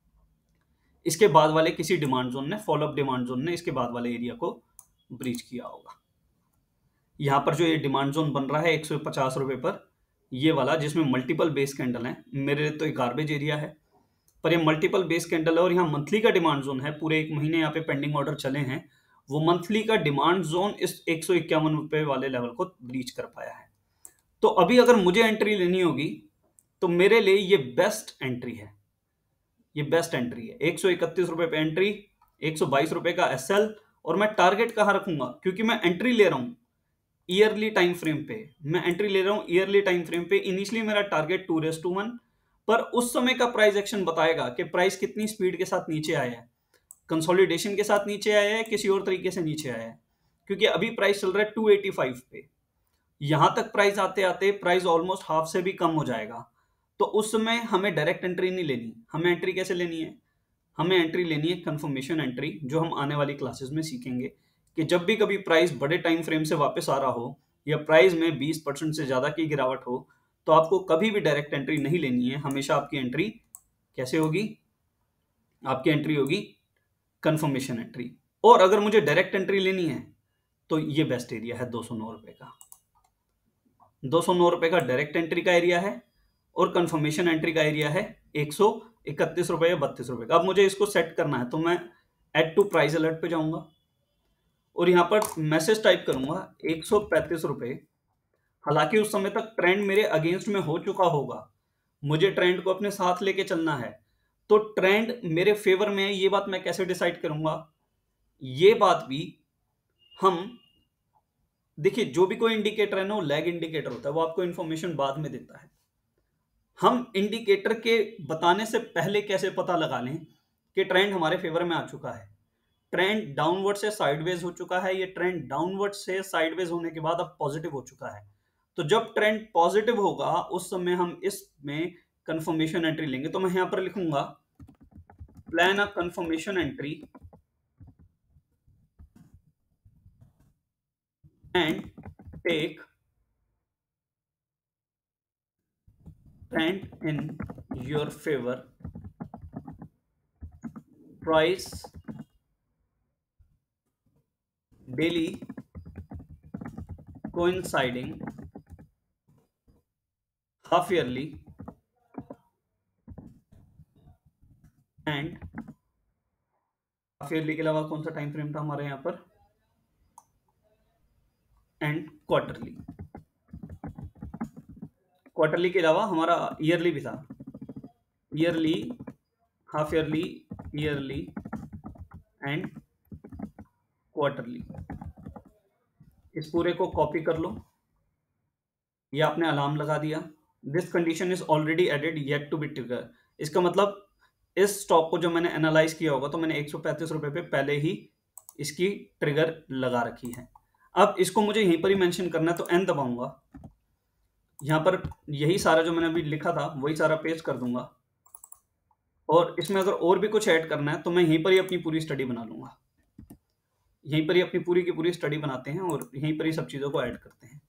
इसके बाद वाले किसी डिमांड जोन ने, फॉलोअप डिमांड जोन ने इसके बाद वाले एरिया को ब्रीच किया होगा। यहाँ पर जो ये डिमांड जोन बन रहा है एक सौ पचास रुपए पर, ये वाला जिसमें मल्टीपल बेस कैंडल है, मेरे लिए तो एक गार्बेज एरिया है, पर ये मल्टीपल बेस कैंडल है, और यहाँ मंथली का डिमांड जोन है, पूरे एक महीने यहाँ पे पेंडिंग ऑर्डर चले हैं, वो मंथली का डिमांड जोन इस एक सौ इक्यावन रुपए वाले लेवल को ब्रीच कर पाया है। तो अभी अगर मुझे एंट्री लेनी होगी तो मेरे लिए ये बेस्ट एंट्री है, ये बेस्ट एंट्री है, एक सौ इकतीस रुपए पे एंट्री, एक सौ बाईस रुपए का एसएल, और मैं टारगेट कहाँ रखूंगा, क्योंकि मैं एंट्री ले रहा हूं ईयरली टाइम फ्रेम पे, मैं एंट्री ले रहा हूं ईयरली टाइम फ्रेम पे। इनिशियली मेरा target two raise to one, पर उस समय का प्राइस एक्शन बताएगा कि प्राइस कितनी स्पीड के साथ नीचे आया है, कंसोलिडेशन के साथ नीचे आया है, किसी और तरीके से नीचे आया है। क्योंकि अभी प्राइस चल रहा है टू एटी फाइव पे, यहां तक प्राइस आते आते प्राइस ऑलमोस्ट हाफ से भी कम हो जाएगा, तो उस समय हमें डायरेक्ट एंट्री नहीं लेनी, हमें एंट्री कैसे लेनी है, हमें एंट्री लेनी है कंफर्मेशन एंट्री, जो हम आने वाली क्लासेस में सीखेंगे कि जब भी कभी प्राइस बड़े टाइम फ्रेम से वापस आ रहा हो, या प्राइस में बीस परसेंट से ज्यादा की गिरावट हो, तो आपको कभी भी डायरेक्ट एंट्री नहीं लेनी है, हमेशा आपकी एंट्री कैसे होगी, आपकी एंट्री होगी कंफर्मेशन एंट्री। और अगर मुझे डायरेक्ट एंट्री लेनी है तो ये बेस्ट एरिया है दो सौ नौ रुपए का, दो सौ नौ रुपए का डायरेक्ट एंट्री का एरिया है, और कंफर्मेशन एंट्री का एरिया है एक सौ इकतीस रुपए या बत्तीस रुपए का। अब मुझे इसको सेट करना है, तो मैं एड टू प्राइस अलर्ट पे जाऊंगा और यहाँ पर मैसेज टाइप करूंगा एक सौ पैंतीस रुपए। हालांकि उस समय तक ट्रेंड मेरे अगेंस्ट में हो चुका होगा, मुझे ट्रेंड को अपने साथ लेके चलना है, तो ट्रेंड मेरे फेवर में है ये बात मैं कैसे डिसाइड करूंगा? ये बात भी हम देखिए, जो भी कोई इंडिकेटर है ना वो लैग इंडिकेटर होता है, वो आपको इन्फॉर्मेशन बाद में देता है। हम इंडिकेटर के बताने से पहले कैसे पता लगा लें कि ट्रेंड हमारे फेवर में आ चुका है? ट्रेंड डाउनवर्ड से साइडवेज हो चुका है, ये ट्रेंड डाउनवर्ड से साइडवेज होने के बाद अब पॉजिटिव हो चुका है। तो जब ट्रेंड पॉजिटिव होगा उस समय हम इसमें कंफर्मेशन एंट्री लेंगे। तो मैं यहां पर लिखूंगा plan a confirmation entry and take trend in your favour, price daily coinciding, half yearly and half yearly के अलावा कौन सा टाइम फ्रेम था हमारे यहाँ पर, एंड क्वार्टरली। क्वार्टरली के अलावा हमारा ईयरली भी था, yearly, half yearly, yearly and quarterly. इस पूरे को कॉपी कर लो, ये आपने अलार्म लगा दिया। This condition is already added yet to be trigger. इसका मतलब इस स्टॉक को जो मैंने एनालाइज किया होगा तो मैंने एक सौ पैंतीस रुपए पे पहले ही इसकी ट्रिगर लगा रखी है। अब इसको मुझे यहीं पर ही मेंशन करना है, तो एन दबाऊंगा, यहाँ पर यही सारा जो मैंने अभी लिखा था वही सारा पेस्ट कर दूंगा, और इसमें अगर और भी कुछ ऐड करना है तो मैं यहीं पर ही अपनी पूरी स्टडी बना लूंगा। यहीं पर ही अपनी पूरी की पूरी स्टडी बनाते हैं और यहीं पर ही सब चीजों को ऐड करते हैं।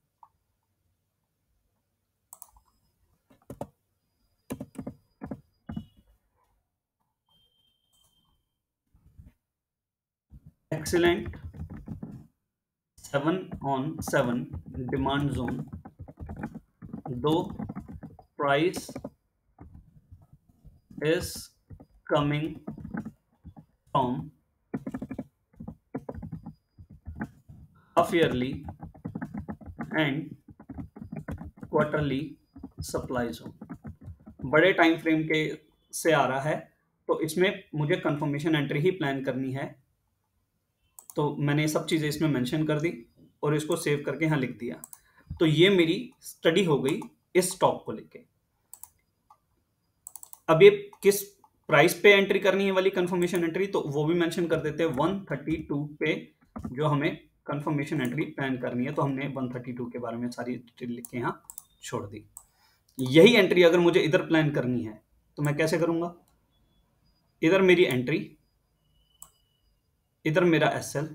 Excellent, seven on seven demand zone, दो price is coming from half yearly and quarterly supply zone. बड़े टाइम फ्रेम के से आ रहा है तो इसमें मुझे कंफर्मेशन एंट्री ही प्लान करनी है। तो मैंने सब चीज़ें इसमें मेंशन कर दी और इसको सेव करके यहाँ लिख दिया। तो ये मेरी स्टडी हो गई इस स्टॉक को लेके। अब ये किस प्राइस पे एंट्री करनी है वाली कंफर्मेशन एंट्री, तो वो भी मेंशन कर देते हैं। वन थर्टी टू पे जो हमें कंफर्मेशन एंट्री प्लान करनी है, तो हमने वन थर्टी टू के बारे में सारी डिटेल लिख के यहाँ छोड़ दी। यही एंट्री अगर मुझे इधर प्लान करनी है तो मैं कैसे करूंगा? इधर मेरी एंट्री, इधर मेरा एसएल,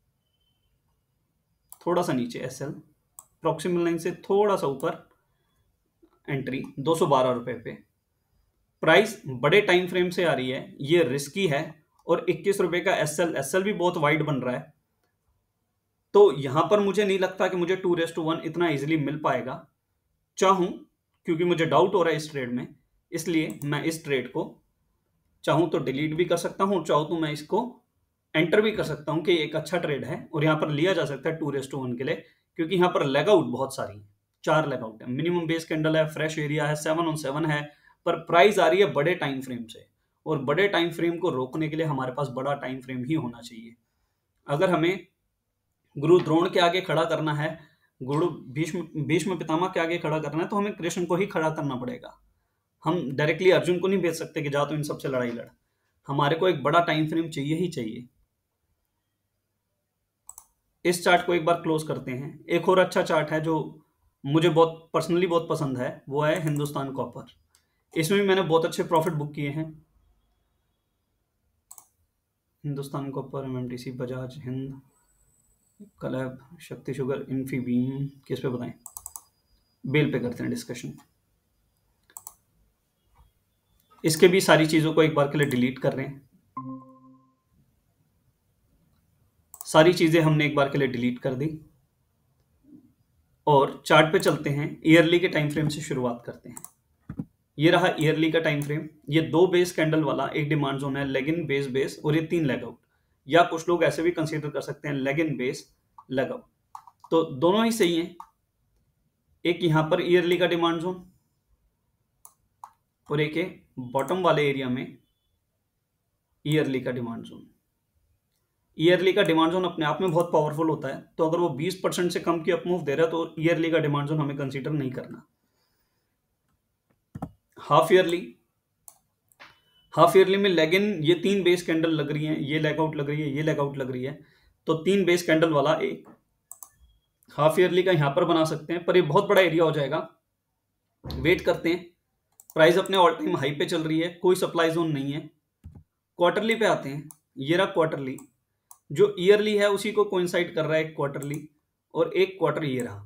थोड़ा सा नीचे एसएल, प्रॉक्सिमल लाइन से थोड़ा सा ऊपर एंट्री दो सौ बारह रुपए पे। प्राइस बड़े टाइम फ्रेम से आ रही है, ये रिस्की है, और इक्कीस रुपए का एसएल, एसएल भी बहुत वाइड बन रहा है। तो यहां पर मुझे नहीं लगता कि मुझे टू रेस टू वन इतना इजीली मिल पाएगा। चाहूं, क्योंकि मुझे डाउट हो रहा है इस ट्रेड में, इसलिए मैं इस ट्रेड को चाहूं तो डिलीट भी कर सकता हूं, चाहूं तो मैं इसको एंटर भी कर सकता हूं कि एक अच्छा ट्रेड है और यहाँ पर लिया जा सकता है टू रेस टू वन के लिए, क्योंकि यहाँ पर लेग आउट बहुत सारी है, चार लेग आउट है, मिनिमम बेस कैंडल है, फ्रेश एरिया है, सेवन ऑन सेवन है, पर प्राइस आ रही है बड़े टाइम फ्रेम से, और बड़े टाइम फ्रेम को रोकने के लिए हमारे पास बड़ा टाइम फ्रेम ही होना चाहिए। अगर हमें गुरु द्रोण के आगे खड़ा करना है, गुरु भीष्म भीष्म पितामह के आगे खड़ा करना है, तो हमें कृष्ण को ही खड़ा करना पड़ेगा। हम डायरेक्टली अर्जुन को नहीं भेज सकते कि जा तो इन सबसे लड़ाई लड़। हमारे को एक बड़ा टाइम फ्रेम चाहिए ही चाहिए। इस चार्ट को एक बार क्लोज करते हैं। एक और अच्छा चार्ट है जो मुझे बहुत पर्सनली बहुत पसंद है, वो है हिंदुस्तान कॉपर। इसमें भी मैंने बहुत अच्छे प्रॉफिट बुक किए हैं। हिंदुस्तान कॉपर, एमएमटीसी, बजाज हिंद, कलैब, शक्ति शुगर, इन्फीबीम, किस पे बताएं? बेल पे करते हैं डिस्कशन। इसके भी सारी चीजों को एक बार के लिए डिलीट कर रहे हैं। सारी चीजें हमने एक बार के लिए डिलीट कर दी और चार्ट पे चलते हैं। ईयरली के टाइम फ्रेम से शुरुआत करते हैं। ये रहा ईयरली का टाइम फ्रेम। ये दो बेस कैंडल वाला एक डिमांड जोन है, लेग इन, बेस बेस, और ये तीन लेग आउट। या कुछ लोग ऐसे भी कंसीडर कर सकते हैं leg in base leg out. तो दोनों ही सही हैं। एक यहां पर ईयरली का डिमांड जोन और एक है बॉटम वाले एरिया में ईयरली का डिमांड जोन। ईयरली का डिमांड जोन अपने आप में बहुत पावरफुल होता है, तो अगर वो बीस परसेंट से कम की अपमूव दे रहा है तो ईयरली का डिमांड जोन हमें कंसीडर नहीं करना। हाफ ईयरली, हाफ ईयरली में लेग इन, ये तीन बेस कैंडल लग रही हैं, ये लेग आउट लग रही है, ये लेग आउट लग रही है, तो तीन बेस कैंडल वाला एक हाफ ईयरली का यहां पर बना सकते हैं, पर ये बहुत बड़ा एरिया हो जाएगा। वेट करते हैं। प्राइस अपने ऑल टाइम हाई पे चल रही है, कोई सप्लाई जोन नहीं है। क्वार्टरली पे आते हैं। ये रहा क्वार्टरली, जो ईयरली है उसी को कोइंसाइड कर रहा है एक क्वार्टरली, और एक क्वार्टर ये रहा,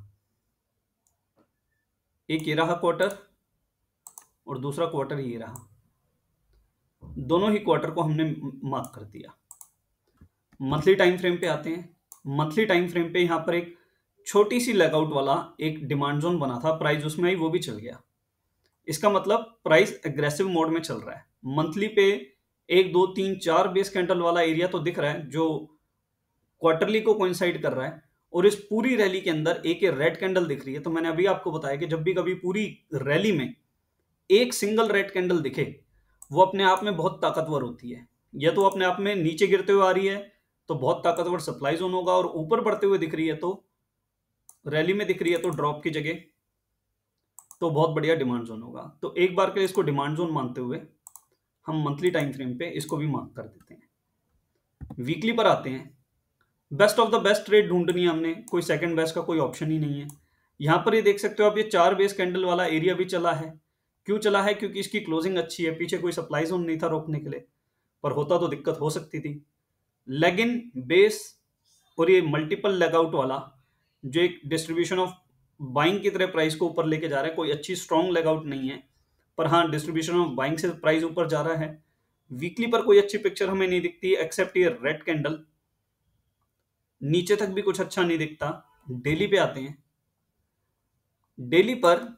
एक ये रहा क्वार्टर और दूसरा क्वार्टर ये रहा। दोनों ही क्वार्टर को हमने मार्क कर दिया। मंथली टाइम फ्रेम पे आते हैं। मंथली टाइम फ्रेम पे यहां पर एक छोटी सी लेगआउट वाला एक डिमांड जोन बना था, प्राइस उसमें ही वो भी चल गया। इसका मतलब प्राइस एग्रेसिव मोड में चल रहा है। मंथली पे एक दो तीन चार बेस कैंडल वाला एरिया तो दिख रहा है जो क्वार्टरली को कोइंसाइड कर रहा है, और इस पूरी रैली के अंदर एक रेड कैंडल दिख रही है। तो मैंने अभी आपको बताया कि जब भी कभी पूरी रैली में एक सिंगल रेड कैंडल दिखे, वो अपने आप में बहुत ताकतवर होती है। या तो अपने आप में नीचे गिरते हुए आ रही है तो बहुत ताकतवर सप्लाई जोन होगा, और ऊपर बढ़ते हुए दिख रही है तो रैली में दिख रही है तो ड्रॉप की जगह तो बहुत बढ़िया डिमांड जोन होगा। तो एक बार के लिए इसको डिमांड जोन मानते हुए हम मंथली टाइम फ्रेम पे इसको भी मार्क कर देते हैं। वीकली पर आते हैं। Best of the best trade ढूंढनी है हमने, कोई सेकंड बेस्ट का कोई ऑप्शन ही नहीं है। यहां पर ये देख सकते हो आप, ये चार बेस कैंडल वाला एरिया भी चला है। क्यों चला है? क्योंकि इसकी क्लोजिंग अच्छी है, पीछे कोई सप्लाई जोन नहीं था रोकने के लिए, पर होता तो दिक्कत हो सकती थी। लेग इन बेस और ये मल्टीपल लेग आउट वाला जो एक डिस्ट्रीब्यूशन ऑफ बाइंग की तरह प्राइस को ऊपर लेके जा रहा है, कोई अच्छी स्ट्रॉन्ग लेग आउट नहीं है, पर हाँ डिस्ट्रीब्यूशन ऑफ बाइंग से प्राइस ऊपर जा रहा है। वीकली पर कोई अच्छी पिक्चर हमें नहीं दिखती है एक्सेप्ट ये रेड कैंडल, नीचे तक भी कुछ अच्छा नहीं दिखता। डेली पे आते हैं। डेली पर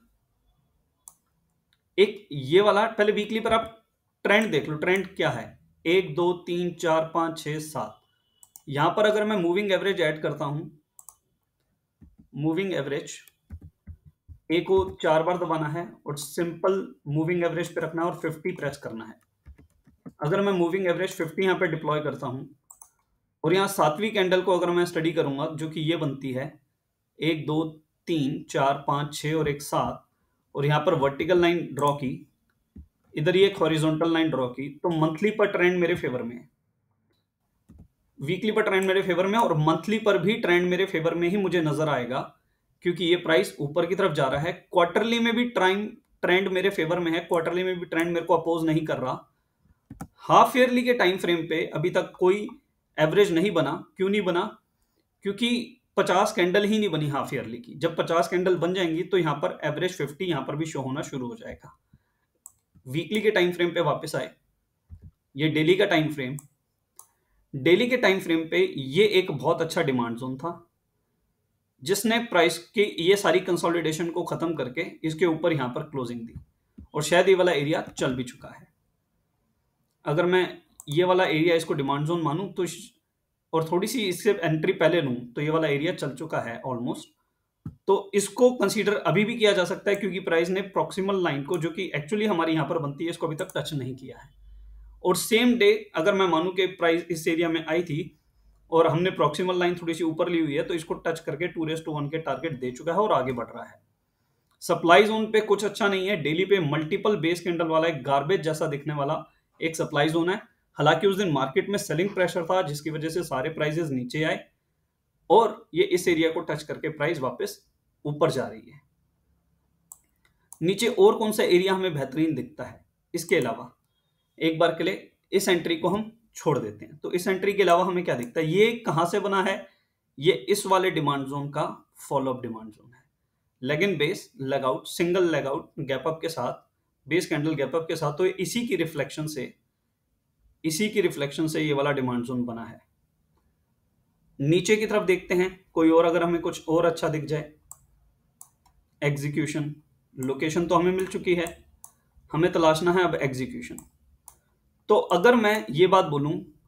एक ये वाला, पहले वीकली पर आप ट्रेंड देख लो, ट्रेंड क्या है। एक दो तीन चार पांच छह सात, यहां पर अगर मैं मूविंग एवरेज ऐड करता हूं, मूविंग एवरेज ए को चार बार दबाना है और सिंपल मूविंग एवरेज पे रखना है और पचास प्रेस करना है। अगर मैं मूविंग एवरेज पचास यहां पे डिप्लॉय करता हूं और यहां सातवीं कैंडल को अगर मैं स्टडी करूंगा जो कि ये बनती है एक दो तीन चार पांच छह और एक सात, और यहां पर वर्टिकल लाइन ड्रॉ की, इधर ये एक हॉरिजॉन्टल लाइन ड्रॉ की, तो मंथली पर ट्रेंड मेरे फेवर में है, वीकली पर ट्रेंड मेरे फेवर में, और मंथली पर भी ट्रेंड मेरे फेवर में ही मुझे नजर आएगा क्योंकि ये प्राइस ऊपर की तरफ जा रहा है। क्वार्टरली में भी ट्रेंड ट्रेंड मेरे फेवर में है, क्वार्टरली में भी ट्रेंड मेरे को अपोज नहीं कर रहा। हाफ ईयरली के टाइम फ्रेम पे अभी तक कोई एवरेज नहीं बना। क्यों नहीं बना? क्योंकि पचास कैंडल ही नहीं बनी हाफ ईयरली की। जब पचास कैंडल बन जाएंगी तो यहां पर एवरेज पचास यहां पर भी शो होना शुरू हो जाएगा। वीकली के टाइम फ्रेम पे वापस आए, ये डेली का टाइम फ्रेम। डेली के टाइम फ्रेम पे ये एक बहुत अच्छा डिमांड जोन था जिसने प्राइस के ये सारी कंसोलिडेशन को खत्म करके इसके ऊपर यहां पर क्लोजिंग दी, और शायद ये वाला एरिया चल भी चुका है। अगर मैं ये वाला एरिया इसको डिमांड जोन मानूं तो, और थोड़ी सी इससे एंट्री पहले लूं, तो ये वाला एरिया चल चुका है ऑलमोस्ट। तो इसको कंसीडर अभी भी किया जा सकता है क्योंकि प्राइस ने प्रॉक्सिमल लाइन को, जो कि एक्चुअली हमारी यहां पर बनती है, इसको अभी तक टच नहीं किया है। और सेम डे अगर मैं मानूं कि प्राइस इस एरिया में आई थी और हमने प्रॉक्सिमल लाइन थोड़ी सी ऊपर ली हुई है, तो इसको टच करके टू रेस टू वन के टारगेट दे चुका है और आगे बढ़ रहा है। सप्लाई जोन पे कुछ अच्छा नहीं है। डेली पे मल्टीपल बेस कैंडल वाला एक गार्बेज जैसा दिखने वाला एक सप्लाई जोन है। हालांकि उस दिन मार्केट में सेलिंग प्रेशर था जिसकी वजह से सारे प्राइसेस नीचे आए, और ये इस एरिया को टच करके प्राइस वापस ऊपर जा रही है। नीचे और कौन सा एरिया हमें बेहतरीन दिखता है इसके अलावा? एक बार के लिए इस एंट्री को हम छोड़ देते हैं। तो इस एंट्री के अलावा हमें क्या दिखता है? ये कहां से बना है? ये इस वाले डिमांड जोन का फॉलो अप डिमांड जोन है। Leg in base leg out, single leg out gap up के साथ, बेस कैंडल गैप अप के साथ, तो इसी की रिफ्लेक्शन से इसी की रिफ्लेक्शन से ये वाला डिमांड जोन बना है। नीचे की तरफ देखते हैं कोई और, अगर हमें कुछ और अच्छा दिख जाए। एग्जीक्यूशन, लोकेशन तो हमें मिल चुकी है, हमें तलाशना है अब एग्जीक्यूशन। तो अगर मैं ये बात बोलूं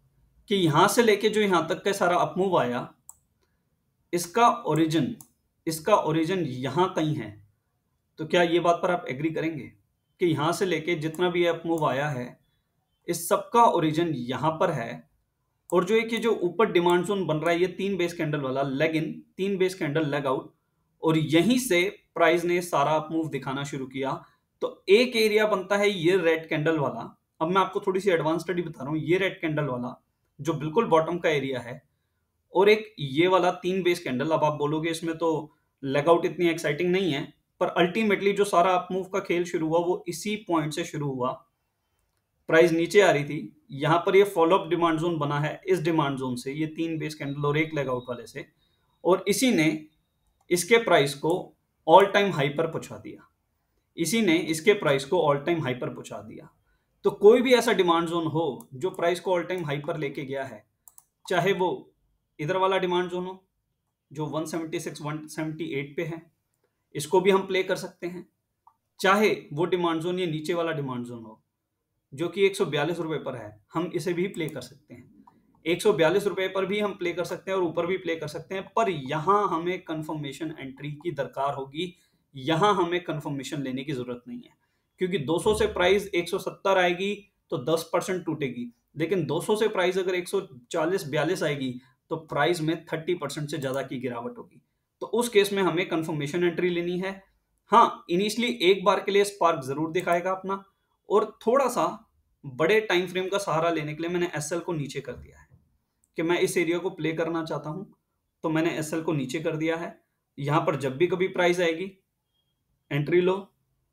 कि यहां से लेके जो यहां तक का सारा अपमूव आया, इसका ओरिजिन इसका ओरिजिन यहां कहीं है। तो क्या ये बात पर आप एग्री करेंगे कि यहां से लेके जितना भी अपमूव आया है, इस सब का ओरिजिन यहां पर है। और जो एक ये जो ऊपर डिमांड जोन बन रहा है, ये तीन बेस कैंडल वाला लेग इन, तीन बेस कैंडल लेग आउट, और यहीं से प्राइस ने सारा अपमूव दिखाना शुरू किया। तो एक एरिया बनता है ये रेड कैंडल वाला। अब मैं आपको थोड़ी सी एडवांस स्टडी बता रहा हूं। ये रेड कैंडल वाला जो बिल्कुल बॉटम का एरिया है, और एक ये वाला तीन बेस कैंडल। अब आप बोलोगे इसमें तो लेग आउट इतनी एक्साइटिंग नहीं है, पर अल्टीमेटली जो सारा अपमूव का खेल शुरू हुआ वो इसी पॉइंट से शुरू हुआ। प्राइस नीचे आ रही थी, यहां पर ये फॉलो अप डिमांड जोन बना है इस डिमांड जोन से, ये तीन बेस कैंडल और एक लेग आउट वाले से, और इसी ने इसके प्राइस को ऑल टाइम हाई पर पहुंचा दिया। इसी ने इसके प्राइस को ऑल टाइम हाई पर पहुंचा दिया। तो कोई भी ऐसा डिमांड जोन हो जो प्राइस को ऑल टाइम हाई पर लेके गया है, चाहे वो इधर वाला डिमांड जोन हो जो एक सौ छिहत्तर, एक सौ अठहत्तर पे है, इसको भी हम प्ले कर सकते हैं। चाहे वो डिमांड जोन ये नीचे वाला डिमांड जोन हो जो कि एक सौ बयालीस रुपए पर है, हम इसे भी प्ले कर सकते हैं। एक सौ बयालीस रुपए पर भी हम प्ले कर सकते हैं और ऊपर भी प्ले कर सकते हैं, पर यहां हमें कंफर्मेशन एंट्री की दरकार होगी। यहां हमें कंफर्मेशन लेने की जरूरत नहीं है, क्योंकि दो सौ से प्राइस एक सौ सत्तर आएगी तो दस परसेंट टूटेगी, लेकिन दो सौ से प्राइस अगर एक सौ चालीस बयालीस आएगी तो प्राइस में तीस परसेंट से ज्यादा की गिरावट होगी। तो उस केस में हमें कंफर्मेशन एंट्री लेनी है। हाँ, इनिशियली एक बार के लिए स्पार्क जरूर दिखाएगा अपना, और थोड़ा सा बड़े टाइम फ्रेम का सहारा लेने के लिए मैंने एसएल को नीचे कर दिया है कि मैं इस एरिया को प्ले करना चाहता हूं, तो मैंने एसएल को नीचे कर दिया है। यहां पर जब भी कभी प्राइस आएगी एंट्री लो,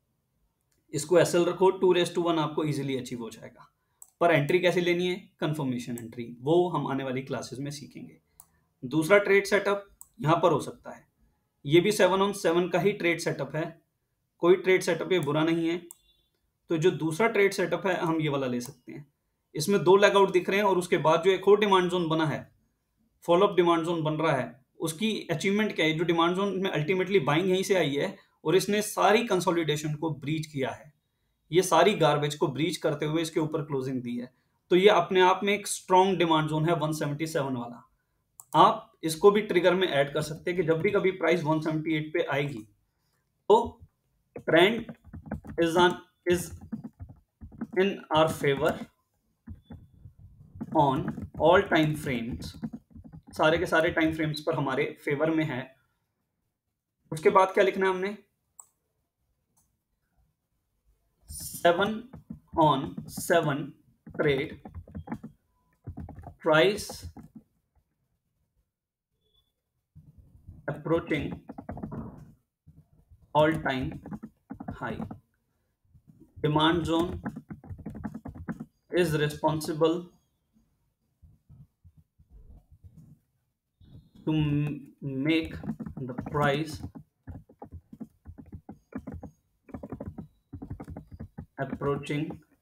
इसको एसएल रखो, टू रेस टू वन आपको इजीली अचीव हो जाएगा। पर एंट्री कैसे लेनी है, कंफर्मेशन एंट्री, वो हम आने वाली क्लासेस में सीखेंगे। दूसरा ट्रेड सेटअप यहां पर हो सकता है, ये भी सेवन ऑन सेवन का ही ट्रेड सेटअप है, कोई ट्रेड सेटअप ये बुरा नहीं है। तो जो दूसरा ट्रेड सेटअप है हम ये वाला ले सकते हैं। इसमें दो लेग आउट दिख रहे हैं और उसके बाद जो एक और डिमांड जोन बना है, फॉलोअप डिमांड जोन बन रहा है, उसकी अचीवमेंट क्या है? जो डिमांड जोन में अल्टीमेटली बाइंग यहीं से आई है और इसने सारी कंसोलिडेशन को ब्रीच किया है, ये सारी गार्बेज को ब्रीच करते हुए इसके ऊपर क्लोजिंग दी है। तो ये अपने आप में एक स्ट्रॉन्ग डिमांड जोन है एक सौ सतहत्तर वाला। आप इसको भी ट्रिगर में ऐड कर सकते हैं कि जब भी कभी प्राइस एक सौ अठहत्तर पे आएगी तो trend is on is in our favour on all time frames, सारे के सारे टाइम फ्रेम्स पर हमारे फेवर में है। उसके बाद क्या लिखना है हमने, seven on seven trade price approaching all time high, demand zone is responsible to make the price approaching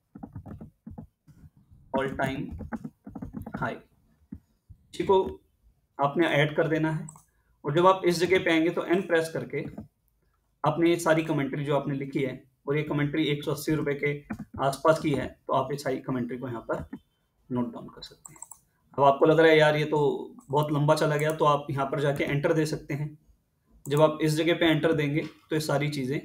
all time high। इसी को आपने ऐड कर देना है, और जब आप इस जगह पे आएंगे तो एन प्रेस करके आपने ये सारी कमेंट्री जो आपने लिखी है, और ये कमेंट्री एक सौ अस्सी रुपए के आसपास की है, तो आप इस सारी कमेंट्री को यहाँ पर नोट डाउन कर सकते हैं। अब आपको लग रहा है यार ये तो बहुत लंबा चला गया, तो आप यहाँ पर जाके एंटर दे सकते हैं। जब आप इस जगह पे एंटर देंगे तो ये सारी चीजें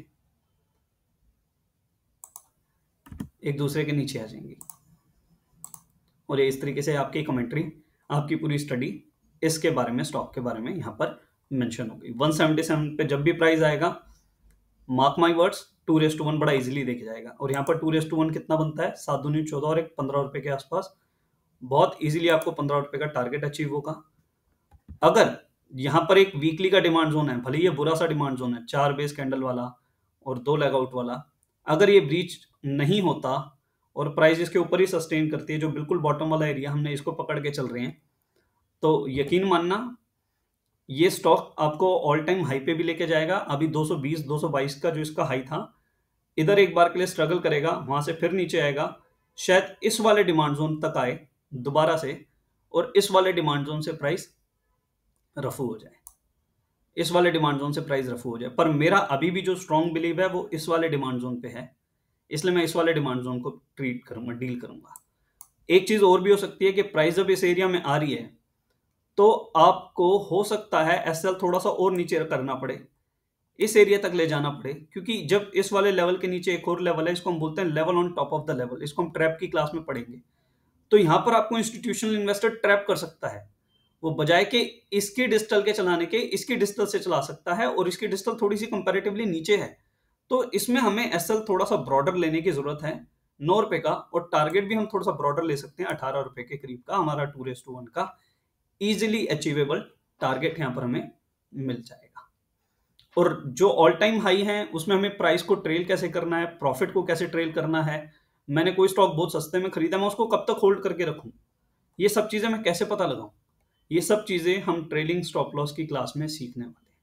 एक दूसरे के नीचे आ जाएंगी, और ये इस तरीके से आपकी कमेंट्री, आपकी पूरी स्टडी इसके बारे में, स्टॉक के बारे में यहाँ पर मेंशन होगी। एक सौ सतहत्तर पे जब भी प्राइस आएगा, mark my words, two raise to one बड़ा इजीली देखा जाएगा। और यहाँ पर टू रेस टू वन कितना बनता है, सात दूनी चौदह और एक पंद्रह रुपए के आसपास, बहुत इजीली आपको पंद्रह रुपए का टारगेट अचीव होगा। अगर यहाँ पर एक वीकली का डिमांड जोन है, भले ये बुरा सा डिमांड जोन है, चार बेस कैंडल वाला और दो लेग आउट वाला, अगर ये ब्रीच नहीं होता और प्राइस इसके ऊपर ही सस्टेन करती है, जो बिल्कुल बॉटम वाला एरिया हमने इसको पकड़ के चल रहे हैं, तो यकीन मानना ये स्टॉक आपको ऑल टाइम हाई पे भी लेके जाएगा। अभी दो सौ बीस दो सौ बाईस का जो इसका हाई था, इधर एक बार के लिए स्ट्रगल करेगा, वहां से फिर नीचे आएगा, शायद इस वाले डिमांड जोन तक आए दोबारा से, और इस वाले डिमांड जोन से प्राइस रफू हो जाए, इस वाले डिमांड जोन से प्राइस रफू हो जाए। पर मेरा अभी भी जो स्ट्रॉन्ग बिलीव है वो इस वाले डिमांड जोन पे है, इसलिए मैं इस वाले डिमांड जोन को ट्रीट करूंगा, डील करूंगा। एक चीज और भी हो सकती है कि प्राइस जब इस एरिया में आ रही है तो आपको हो सकता है एसएल थोड़ा सा और नीचे करना पड़े, इस एरिया तक ले जाना पड़े, क्योंकि जब इस वाले लेवल के नीचे एक और लेवल है, इसको हम बोलते हैं level on top of the level, इसको हम ट्रैप की क्लास में पढ़ेंगे। तो यहां पर आपको इंस्टीट्यूशनल इन्वेस्टर ट्रैप कर सकता है, वो बजाय के इसकी डिजिटल के चलाने के इसकी डिजिटल से चला सकता है, और इसकी डिजिटल थोड़ी सी कंपैरेटिवली नीचे है, तो इसमें हमें एसएल थोड़ा सा ब्रॉडर लेने की जरूरत है, नौ रुपए का, और टारगेट भी हम थोड़ा सा ब्रॉडर ले सकते हैं, अठारह रुपए के करीब का हमारा टू रेस टू वन का इजिली अचीवेबल टारगेट यहाँ पर हमें मिल जाएगा। और जो ऑल टाइम हाई है उसमें हमें प्राइस को ट्रेल कैसे करना है, प्रॉफिट को कैसे ट्रेल करना है, मैंने कोई स्टॉक बहुत सस्ते में खरीदा, मैं उसको कब तक होल्ड करके रखूं, ये सब चीजें मैं कैसे पता लगाऊं, ये सब चीजें हम ट्रेलिंग स्टॉप लॉस की क्लास में सीखने वाले हैं।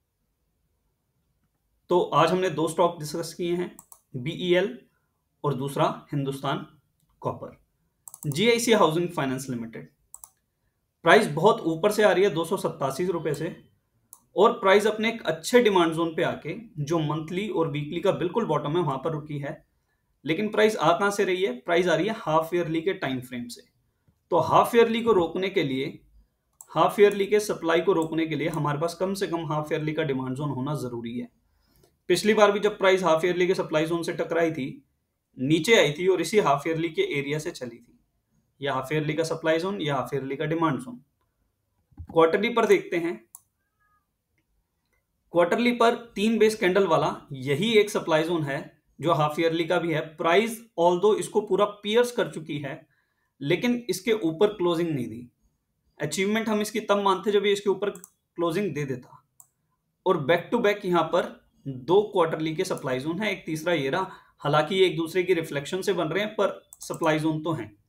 तो आज हमने दो स्टॉक डिस्कस किए हैं, बीईएल और दूसरा Hindustan Copper. GIC Housing Finance Limited, price बहुत ऊपर से आ रही है दो सौ सत्तासी रुपए से, और प्राइस अपने एक अच्छे डिमांड जोन पे आके जो मंथली और वीकली का बिल्कुल बॉटम है वहां पर रुकी है। लेकिन प्राइस आ कहां से रही है, प्राइस आ रही है हाफ ईयरली के टाइम फ्रेम से। तो हाफ ईयरली को रोकने के लिए, हाफ ईयरली के सप्लाई को रोकने के लिए हमारे पास कम से कम हाफ ईयरली का डिमांड जोन होना जरूरी है। पिछली बार भी जब प्राइस हाफ ईयरली के सप्लाई जोन से टकराई थी, नीचे आई थी और इसी हाफ ईयरली के एरिया से चली थी, या हाफ ईयरली का सप्लाई जोन या हाफ ईयरली का डिमांड जोन। क्वार्टरली पर देखते हैं, क्वार्टरली पर तीन बेस कैंडल वाला यही एक सप्लाई जोन है जो हाफ ईयरली का भी है। प्राइस ऑल्दो इसको पूरा पियर्स कर चुकी है, लेकिन इसके ऊपर क्लोजिंग नहीं दी। अचीवमेंट हम इसकी तब मानते जब ये इसके ऊपर क्लोजिंग दे देता। और बैक टू बैक यहाँ पर दो क्वार्टरली के सप्लाई जोन है, एक तीसरा ये रहा। हालांकि ये एक दूसरे की रिफ्लेक्शन से बन रहे हैं, पर सप्लाई जोन तो हैं,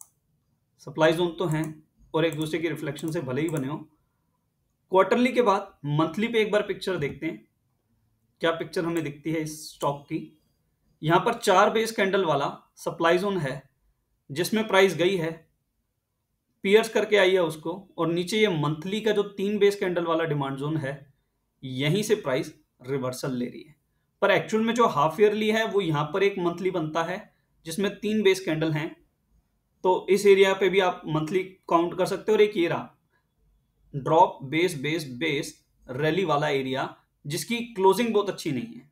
सप्लाई जोन तो हैं, और एक दूसरे की रिफ्लेक्शन से भले ही बने हो। क्वार्टरली के बाद मंथली पे एक बार पिक्चर देखते हैं, क्या पिक्चर हमें दिखती है इस स्टॉक की। यहां पर चार बेस कैंडल वाला सप्लाई जोन है, जिसमें प्राइस गई है, पियर्स करके आई है उसको, और नीचे ये मंथली का जो तीन बेस कैंडल वाला डिमांड जोन है, यहीं से प्राइस रिवर्सल ले रही है। पर एक्चुअल में जो हाफ ईयरली है वो यहां पर एक मंथली बनता है जिसमें तीन बेस कैंडल हैं, तो इस एरिया पे भी आप मंथली काउंट कर सकते हो। और एक ये रहा drop base base base rally वाला एरिया, जिसकी क्लोजिंग बहुत अच्छी नहीं है,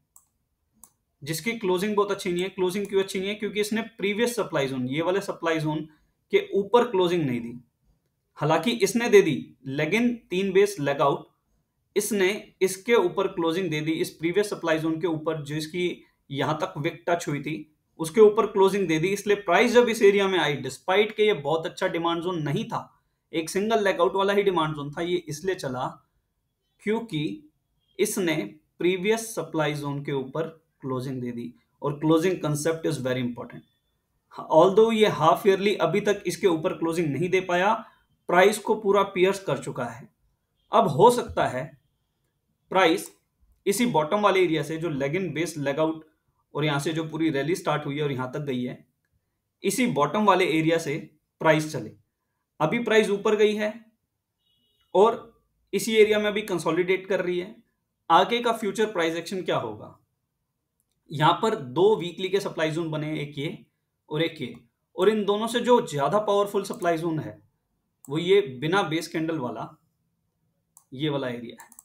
जिसकी क्लोजिंग बहुत अच्छी नहीं है। क्लोजिंग क्यों अच्छी नहीं है, क्योंकि इसने प्रीवियस सप्लाई जोन, ये वाले सप्लाई जोन के ऊपर क्लोजिंग नहीं दी। हालांकि इसने दे दी, लेकिन तीन बेस लेग आउट, इसने इसके ऊपर क्लोजिंग दे दी, इस प्रीवियस सप्लाई जोन के ऊपर जो इसकी यहां तक विक टच हुई थी उसके ऊपर क्लोजिंग दे दी। इसलिए प्राइस जब इस एरिया में आई, डिस्पाइट के ये बहुत अच्छा डिमांड जोन नहीं था, एक सिंगल लेगआउट वाला ही डिमांड जोन था, ये इसलिए चला क्योंकि इसने प्रीवियस सप्लाई जोन के ऊपर क्लोजिंग दे दी। और closing concept is very important. Although ये हाफ ईयरली अभी तक इसके ऊपर क्लोजिंग नहीं दे पाया, प्राइस को पूरा पियर्स कर चुका है। अब हो सकता है प्राइस इसी बॉटम वाले एरिया से, जो leg in base leg out और यहां से जो पूरी रैली स्टार्ट हुई है और यहां तक गई है, इसी बॉटम वाले एरिया से प्राइस चले। अभी प्राइस ऊपर गई है और इसी एरिया में अभी कंसोलिडेट कर रही है। आगे का फ्यूचर प्राइस एक्शन क्या होगा, यहां पर दो वीकली के सप्लाई जोन बने, एक ये और एक ये, और इन दोनों से जो ज्यादा पावरफुल सप्लाई जोन है वो ये बिना बेस कैंडल वाला ये वाला एरिया है,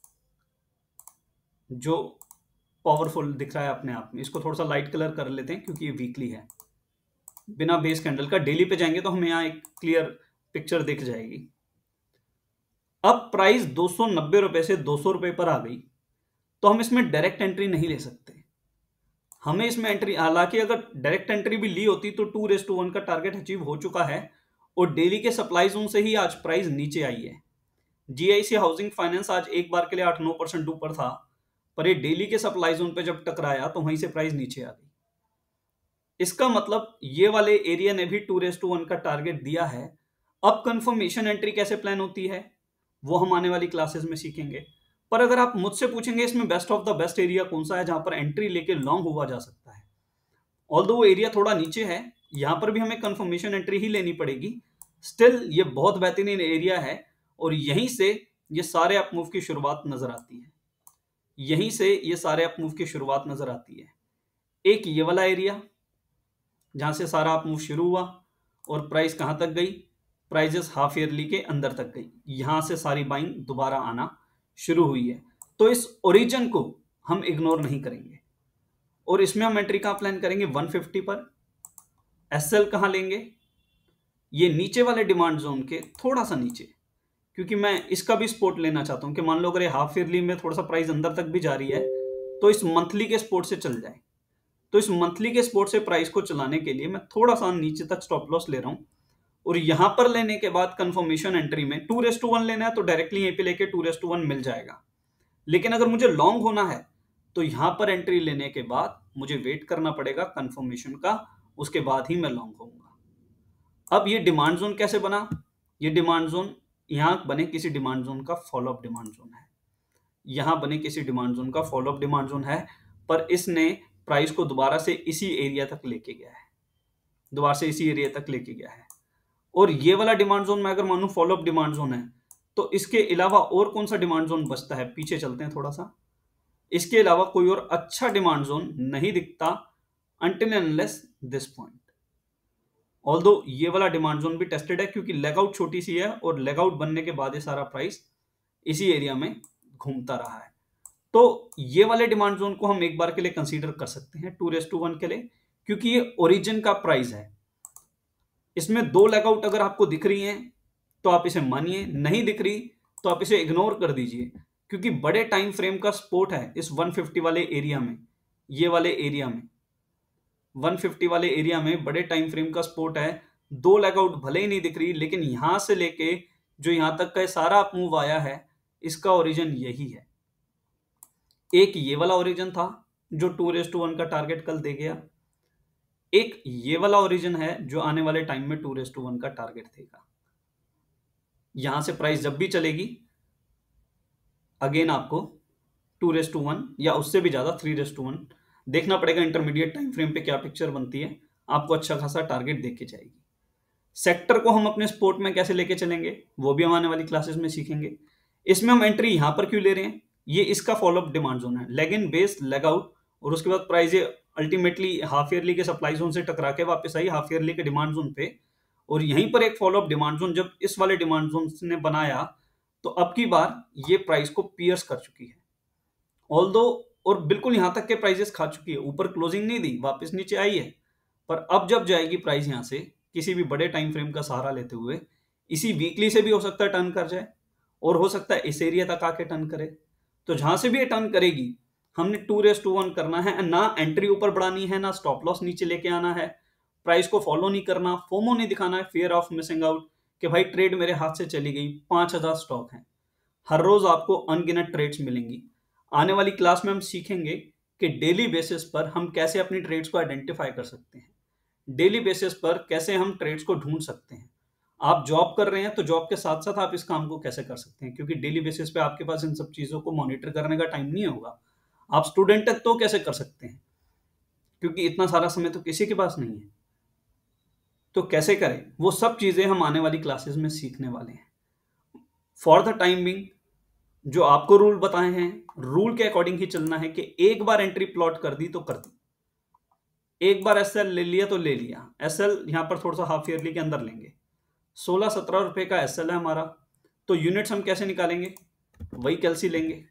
जो पावरफुल दिख रहा है अपने आप में। इसको थोड़ा सा लाइट कलर कर लेते हैं क्योंकि ये वीकली है, बिना बेस कैंडल का। डेली पे जाएंगे तो हमें यहाँ एक क्लियर पिक्चर दिख जाएगी। अब प्राइस दो सौ नब्बे रुपए से दो सौ रुपए पर आ गई, तो हम इसमें डायरेक्ट एंट्री नहीं ले सकते। हमें इसमें एंट्री, हालांकि अगर डायरेक्ट एंट्री भी ली होती तो टू रेस टू वन का टारगेट अचीव हो चुका है, और डेली के सप्लाई जोन से ही आज प्राइस नीचे आई है। जीआईसी हाउसिंग फाइनेंस आज एक बार के लिए आठ नौ परसेंट ऊपर था, पर ये डेली के सप्लाई जोन पे जब टकराया तो वहीं से प्राइस नीचे आ गई। इसका मतलब ये वाले एरिया ने भी टू रेस टू वन का टारगेट दिया है। अब कंफर्मेशन एंट्री कैसे प्लान होती है वो हम आने वाली क्लासेस में सीखेंगे। पर अगर आप मुझसे पूछेंगे इसमें best of the best area कौन सा है जहां पर एंट्री लेके लॉन्ग हुआ जा सकता है, ऑल्दो वो एरिया थोड़ा नीचे है, यहां पर भी हमें कंफर्मेशन एंट्री ही लेनी पड़ेगी। स्टिल ये बहुत बेहतरीन एरिया है, और यहीं से ये सारे अप मूव की शुरुआत नजर आती है, यहीं से ये सारे अप मूव की शुरुआत नजर आती है। एक ये वाला एरिया जहां से सारा अप मूव शुरू हुआ, और प्राइस कहां तक गई, प्राइजेस हाफ ईयरली के अंदर तक गई, यहां से सारी बाइंग दोबारा आना शुरू हुई है। तो इस ओरिजिन को हम इग्नोर नहीं करेंगे और इसमें हम एंट्री कहां प्लान करेंगे, वन फिफ्टी पर। एसएल कहां लेंगे, ये नीचे वाले डिमांड जोन के थोड़ा सा नीचे, क्योंकि मैं इसका भी सपोर्ट लेना चाहता हूं कि मान लो अगर ये हाफ ईयरली में थोड़ा सा प्राइस अंदर तक भी जा रही है तो इस मंथली के सपोर्ट से चल जाए। तो इस मंथली के सपोर्ट से प्राइस को चलाने के लिए मैं थोड़ा सा नीचे तक स्टॉप लॉस ले रहा हूं और यहां पर लेने के बाद कंफर्मेशन एंट्री में टू रेस टू वन लेना है तो डायरेक्टली यहीं पे लेके टू रेस टू वन मिल जाएगा। लेकिन अगर मुझे लॉन्ग होना है तो यहां पर एंट्री लेने के बाद मुझे वेट करना पड़ेगा कंफर्मेशन का, उसके बाद ही मैं लॉन्ग होऊंगा। अब ये डिमांड जोन कैसे बना, ये डिमांड जोन यहां बने किसी डिमांड जोन का फॉलो अप डिमांड जोन है, यहां बने किसी डिमांड जोन का फॉलो अप डिमांड जोन है, पर इसने प्राइस को दोबारा से इसी एरिया तक लेके गया है, दोबारा से इसी एरिया तक लेके गया है। और ये वाला डिमांड जोन मैं अगर मानूं फॉलो अप डिमांड जोन है तो इसके अलावा और कौन सा डिमांड जोन बचता है, पीछे चलते हैं थोड़ा सा। इसके अलावा कोई और अच्छा डिमांड जोन नहीं दिखता until and unless this point. Although ये वाला डिमांड जोन भी टेस्टेड है क्योंकि लेग आउट छोटी सी है और लेग आउट बनने के बाद ये सारा प्राइस इसी एरिया में घूमता रहा है। तो ये वाले डिमांड जोन को हम एक बार के लिए कंसीडर कर सकते हैं टू रेस टू वन के लिए, क्योंकि ये ओरिजिन का प्राइस है। इसमें दो लेग आउट अगर आपको दिख रही हैं तो आप इसे मानिए, नहीं दिख रही तो आप इसे इग्नोर कर दीजिए, क्योंकि बड़े टाइम फ्रेम का सपोर्ट है इस वन फिफ्टी वाले एरिया में, ये वाले एरिया में वन फिफ्टी वाले एरिया में बड़े टाइम फ्रेम का सपोर्ट है। दो लेग आउट भले ही नहीं दिख रही, लेकिन यहां से लेके जो यहां तक का सारा अप मूव आया है इसका ओरिजिन यही है। एक ये वाला ओरिजिन था जो टू रेस टू वन का टारगेट कल दे गया, एक ये वाला ओरिजिन है जो आने वाले टाइम में टू रेस टू वन का टारगेट देगा। यहां से प्राइस जब भी चलेगी अगेन आपको टू रेस टू वन या उससे भी ज्यादा थ्री रेस टू वन देखना पड़ेगा, इंटरमीडिएट टाइम फ्रेम पे क्या पिक्चर बनती है, आपको अच्छा खासा टारगेट देके जाएगी। सेक्टर को हम अपने सपोर्ट में कैसे लेके चलेंगे वो भी हम आने वाली क्लासेस में सीखेंगे। इसमें हम एंट्री यहां पर क्यों ले रहे हैं, ये इसका फॉलोअप डिमांड जोन है, leg in base leg out और उसके बाद प्राइस अल्टीमेटली हाफ ईयरली के सप्लाई जोन से टकरा के वापस आई हाफ ईयरली के डिमांड जोन पे, और यहीं पर एक फॉलोअप डिमांड जोन जब इस वाले डिमांड जोन ने बनाया तो अब की बार ये प्राइस को पियर्स कर चुकी है ऑल्दो, और बिल्कुल यहां तक के प्राइसेस खा चुकी है, ऊपर क्लोजिंग नहीं दी, वापस नीचे आई है। पर अब जब जाएगी प्राइस यहां से किसी भी बड़े टाइम फ्रेम का सहारा लेते हुए, इसी वीकली से भी हो सकता है टर्न कर जाए और हो सकता है इस एरिया तक आके टर्न करे। तो जहां से भी ये टर्न करेगी हमने टू रेस टू वन करना है, ना एंट्री ऊपर बढ़ानी है, ना स्टॉप लॉस नीचे लेके आना है, प्राइस को फॉलो नहीं करना, फोमो नहीं दिखाना है, फियर ऑफ मिसिंग आउट कि भाई ट्रेड मेरे हाथ से चली गई। पांच हजार स्टॉक हैं, हर रोज आपको अनगिनत ट्रेड्स मिलेंगी। आने वाली क्लास में हम सीखेंगे कि डेली बेसिस पर हम कैसे अपनी ट्रेड्स को आइडेंटिफाई कर सकते हैं, डेली बेसिस पर कैसे हम ट्रेड्स को ढूंढ सकते हैं। आप जॉब कर रहे हैं तो जॉब के साथ साथ आप इस काम को कैसे कर सकते हैं, क्योंकि डेली बेसिस पे आपके पास इन सब चीजों को मॉनिटर करने का टाइम नहीं होगा। आप स्टूडेंट है तो कैसे कर सकते हैं, क्योंकि इतना सारा समय तो किसी के पास नहीं है। तो कैसे करें वो सब चीजें हम आने वाली क्लासेस में सीखने वाले हैं। फॉर द टाइम बिंग जो आपको रूल बताए हैं, रूल के अकॉर्डिंग ही चलना है कि एक बार एंट्री प्लॉट कर दी तो कर दी, एक बार एसएल ले लिया तो ले लिया। एसएल यहां पर थोड़ा सा हाफ ईयरली के अंदर लेंगे, सोलह सत्रह रुपए का एसएल है हमारा, तो यूनिट्स हम कैसे निकालेंगे, वही कैलसी लेंगे।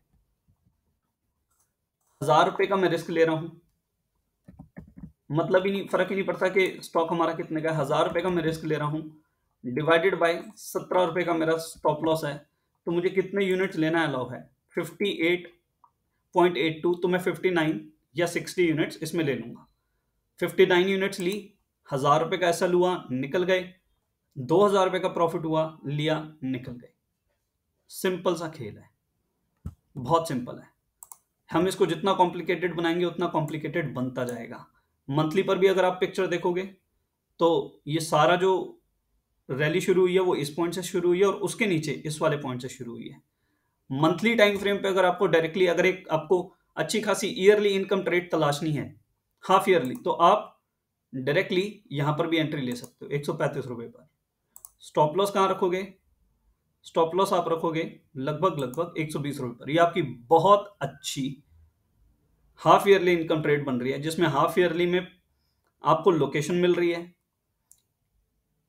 हजार रुपए का मैं रिस्क ले रहा हूं, मतलब ही नहीं, फर्क ही नहीं पड़ता कि स्टॉक हमारा कितने का है, हजार रुपए का मैं रिस्क ले रहा हूं, डिवाइडेड बाय सत्रह रुपए का मेरा स्टॉप लॉस है, तो मुझे कितने यूनिट्स लेना अलाउ है, fifty eight point eight two, तो मैं फिफ्टी नाइन या सिक्सटी यूनिट्स इसमें ले लूंगा। फिफ्टी नाइन यूनिट्स ली, हजार रुपए का एसएल हुआ, निकल गए, दो हजार रुपए का प्रॉफिट हुआ, लिया, निकल गए। सिंपल सा खेल है, बहुत सिंपल है। हम इसको जितना कॉम्प्लिकेटेड बनाएंगे उतना कॉम्प्लिकेटेड बनता जाएगा। मंथली पर भी अगर आप पिक्चर देखोगे तो ये सारा जो रैली शुरू हुई है वो इस पॉइंट से शुरू हुई है और उसके नीचे इस वाले पॉइंट से शुरू हुई है। मंथली टाइम फ्रेम पे अगर आपको डायरेक्टली अगर एक आपको अच्छी खासी ईयरली इनकम ट्रेड तलाशनी है, हाफ ईयरली, तो आप डायरेक्टली यहां पर भी एंट्री ले सकते हो एक सौ पैंतीस रुपए पर। स्टॉप लॉस कहां रखोगे, स्टॉप लॉस आप रखोगे लगभग लगभग एक सौ बीस रुपए पर। ये आपकी बहुत अच्छी हाफ ईयरली इनकम ट्रेड बन रही है, जिसमें हाफ ईयरली में आपको लोकेशन मिल रही है,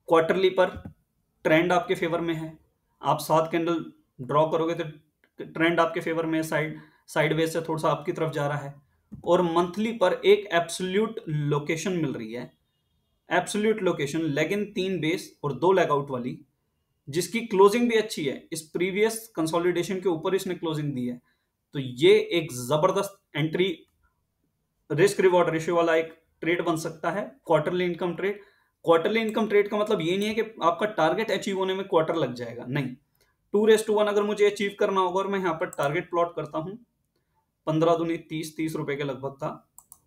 क्वार्टरली पर ट्रेंड आपके फेवर में है, आप सात कैंडल ड्रॉ करोगे तो ट्रेंड आपके फेवर में है, साइड साइडवेज से थोड़ा सा आपकी तरफ जा रहा है। और मंथली पर एक एब्सोल्यूट लोकेशन मिल रही है, एब्सोल्यूट लोकेशन लेग इन तीन बेस और दो लेग आउट वाली, जिसकी क्लोजिंग भी अच्छी है, इस प्रीवियस कंसोलिडेशन के ऊपर इसने क्लोजिंग दी है। तो ये एक जबरदस्त एंट्री रिस्क रिवॉर्ड रेशियो वाला एक ट्रेड बन सकता है, quarterly income trade. Quarterly income trade का मतलब ये नहीं है कि आपका टारगेट अचीव होने में क्वार्टर लग जाएगा, नहीं। टू रेस टू वन अगर मुझे अचीव करना होगा और मैं यहाँ पर टारगेट प्लॉट करता हूँ पंद्रह दूनी तीस तीस रुपए के लगभग का,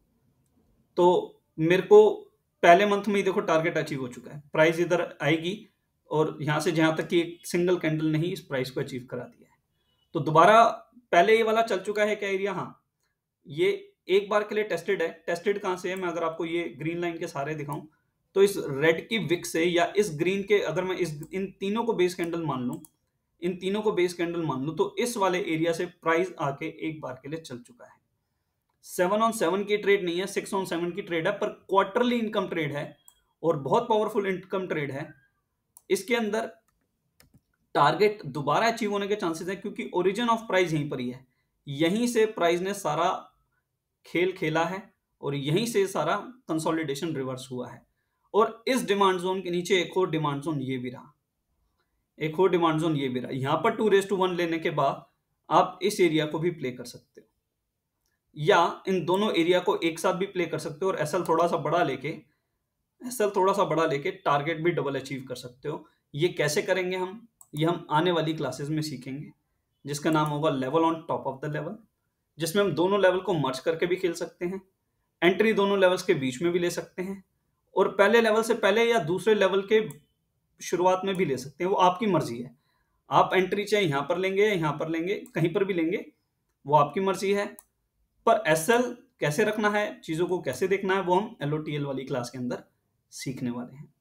तो मेरे को पहले मंथ में ही देखो टारगेट अचीव हो चुका है, प्राइस इधर आएगी और यहाँ से जहाँ तक कि एक सिंगल कैंडल ने ही इस प्राइस को अचीव करा दिया है। तो दोबारा पहले ये वाला चल चुका है क्या एरिया, हाँ ये एक बार के लिए टेस्टेड है। टेस्टेड कहाँ से है, मैं अगर आपको ये ग्रीन लाइन के सारे दिखाऊं तो इस रेड की विक से या इस ग्रीन के, अगर मैं इस इन तीनों को बेस कैंडल मान लूं, इन तीनों को बेस कैंडल मान लूं, तो इस वाले एरिया से प्राइस आके एक बार के लिए चल चुका है। सेवन ऑन सेवन की ट्रेड नहीं है, सिक्स ऑन सेवन की ट्रेड है, पर क्वार्टरली इनकम ट्रेड है और बहुत पावरफुल इनकम ट्रेड है। इसके अंदर टारगेट दोबारा अचीव होने के चांसेस हैं, क्योंकि ओरिजिन ऑफ प्राइस यहीं पर ही है, यहीं से प्राइस ने सारा खेल खेला है और यहीं से सारा कंसोलिडेशन रिवर्स हुआ है। और इस डिमांड जोन के नीचे एक और डिमांड जोन ये भी रहा, एक और डिमांड जोन ये भी रहा। यहां पर टू रेस टू वन लेने के बाद आप इस एरिया को भी प्ले कर सकते हो, या इन दोनों एरिया को एक साथ भी प्ले कर सकते हो और एसएल थोड़ा सा बड़ा लेके एसएल थोड़ा सा बड़ा लेके टारगेट भी डबल अचीव कर सकते हो। ये कैसे करेंगे हम, ये हम आने वाली क्लासेस में सीखेंगे, जिसका नाम होगा level on top of the level, जिसमें हम दोनों लेवल को मर्ज करके भी खेल सकते हैं, एंट्री दोनों लेवल्स के बीच में भी ले सकते हैं, और पहले लेवल से पहले या दूसरे लेवल के शुरुआत में भी ले सकते हैं, वो आपकी मर्जी है। आप एंट्री चाहे यहां पर लेंगे या यहां पर लेंगे, कहीं पर भी लेंगे, वो आपकी मर्जी है। पर एसएल कैसे रखना है, चीजों को कैसे देखना है, वो हम एलओटीएल वाली क्लास के अंदर सीखने वाले हैं।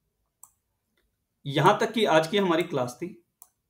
यहां तक कि आज की हमारी क्लास थी।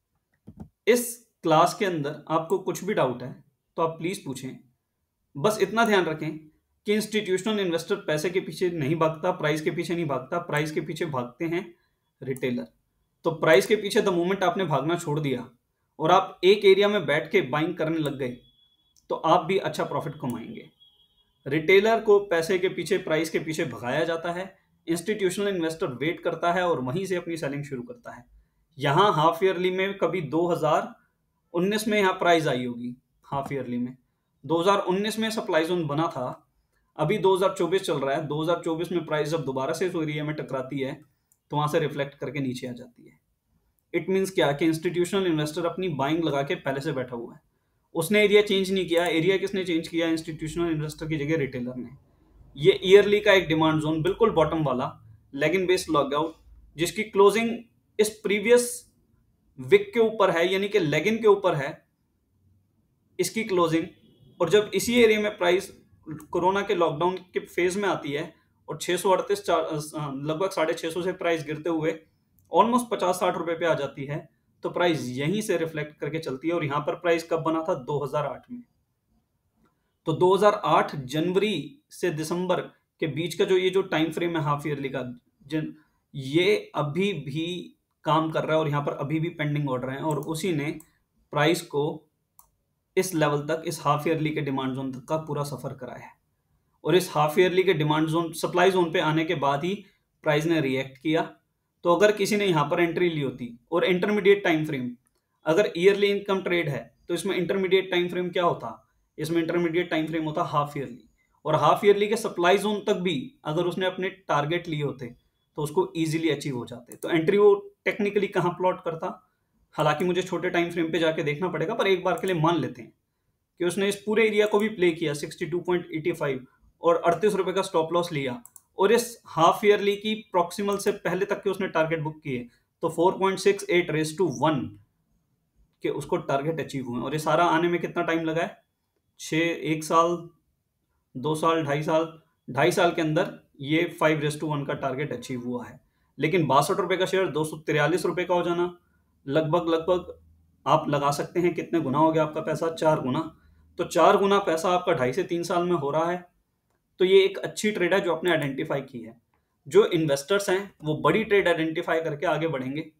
इस क्लास के अंदर आपको कुछ भी डाउट है तो आप प्लीज पूछें। बस इतना ध्यान रखें कि इंस्टीट्यूशनल इन्वेस्टर पैसे के पीछे नहीं भागता, प्राइस के पीछे नहीं भागता, प्राइस के पीछे भागते हैं रिटेलर। तो प्राइस के पीछे द मोमेंट आपने भागना छोड़ दिया और आप एक एरिया में बैठ के बाइंग करने लग गए, तो आप भी अच्छा प्रॉफिट कमाएंगे। रिटेलर को पैसे के पीछे, प्राइस के पीछे भगाया जाता है, इंस्टीट्यूशनल इन्वेस्टर वेट करता है और वहीं से अपनी सेलिंग शुरू करता है। यहाँ हाफ ईयरली में कभी दो हज़ार उन्नीस में यहाँ प्राइस आई होगी, हाफ ईयरली में दो हज़ार उन्नीस में सप्लाई जोन बना था, अभी दो हज़ार चौबीस चल रहा है। दो हज़ार चौबीस में प्राइस जब दोबारा से इस एरिया में टकराती है तो वहां से रिफ्लेक्ट करके नीचे आ जाती है। इट मीन्स क्या कि इंस्टीट्यूशनल इन्वेस्टर अपनी बाइंग लगा के पहले से बैठा हुआ है, उसने एरिया चेंज नहीं किया। एरिया किसने चेंज किया, इंस्टीट्यूशनल इन्वेस्टर की जगह रिटेलर ने। ये ईयरली का एक डिमांड जोन बिल्कुल बॉटम वाला लेगिन बेस्ड लॉकआउट, जिसकी क्लोजिंग इस प्रीवियस विक के ऊपर है, यानी कि लेगिन के ऊपर है इसकी क्लोजिंग। और जब इसी एरिया में प्राइस कोरोना के लॉकडाउन के फेज में आती है और छह सौ अड़तीस लगभग साढ़े छह सौ से प्राइस गिरते हुए ऑलमोस्ट पचास साठ रुपए पे आ जाती है, तो प्राइस यहीं से रिफ्लेक्ट करके चलती है। और यहां पर प्राइस कब बना था, दो हज़ार आठ में। तो दो हज़ार आठ जनवरी से दिसंबर के बीच का जो ये जो टाइम फ्रेम है हाफ ईयरली का, जन ये अभी भी काम कर रहा है और यहाँ पर अभी भी पेंडिंग ऑर्डर है, और उसी ने प्राइस को इस लेवल तक, इस हाफ ईयरली के डिमांड जोन तक का पूरा सफर कराया है। और इस हाफ ईयरली के डिमांड जोन, सप्लाई जोन पे आने के बाद ही प्राइस ने रिएक्ट किया। तो अगर किसी ने यहाँ पर एंट्री ली होती, और इंटरमीडिएट टाइम फ्रेम, अगर ईयरली इनकम ट्रेड है तो इसमें इंटरमीडिएट टाइम फ्रेम क्या होता, इसमें इंटरमीडिएट टाइम फ्रेम होता हाफ ईयरली। और हाफ ईयरली के सप्लाई जोन तक भी अगर उसने अपने टारगेट लिए होते तो उसको इजीली अचीव हो जाते। तो एंट्री वो टेक्निकली कहाँ प्लॉट करता, हालांकि मुझे छोटे टाइम फ्रेम पे जाके देखना पड़ेगा, पर एक बार के लिए मान लेते हैं कि उसने इस पूरे एरिया को भी प्ले किया बासठ पॉइंट पचासी और अड़तीस रुपए का स्टॉप लॉस लिया, और इस हाफ ईयरली की प्रॉक्सिमल से पहले तक के उसने टारगेट बुक किए, तो चार पॉइंट छह आठ रेस टू वन के उसको टारगेट अचीव हुए। और ये सारा आने में कितना टाइम लगा है, छः एक साल, दो साल, ढाई साल, ढाई साल के अंदर ये फाइव रेस टू वन का टारगेट अचीव हुआ है। लेकिन बासठ रुपए का शेयर दो सौ तिरयालीस रुपए का हो जाना, लगभग लगभग आप लगा सकते हैं कितने गुना हो गया आपका पैसा, चार गुना। तो चार गुना पैसा आपका ढाई से तीन साल में हो रहा है। तो ये एक अच्छी ट्रेड है जो आपने आइडेंटिफाई की है। जो इन्वेस्टर्स हैं वो बड़ी ट्रेड आइडेंटिफाई करके आगे बढ़ेंगे,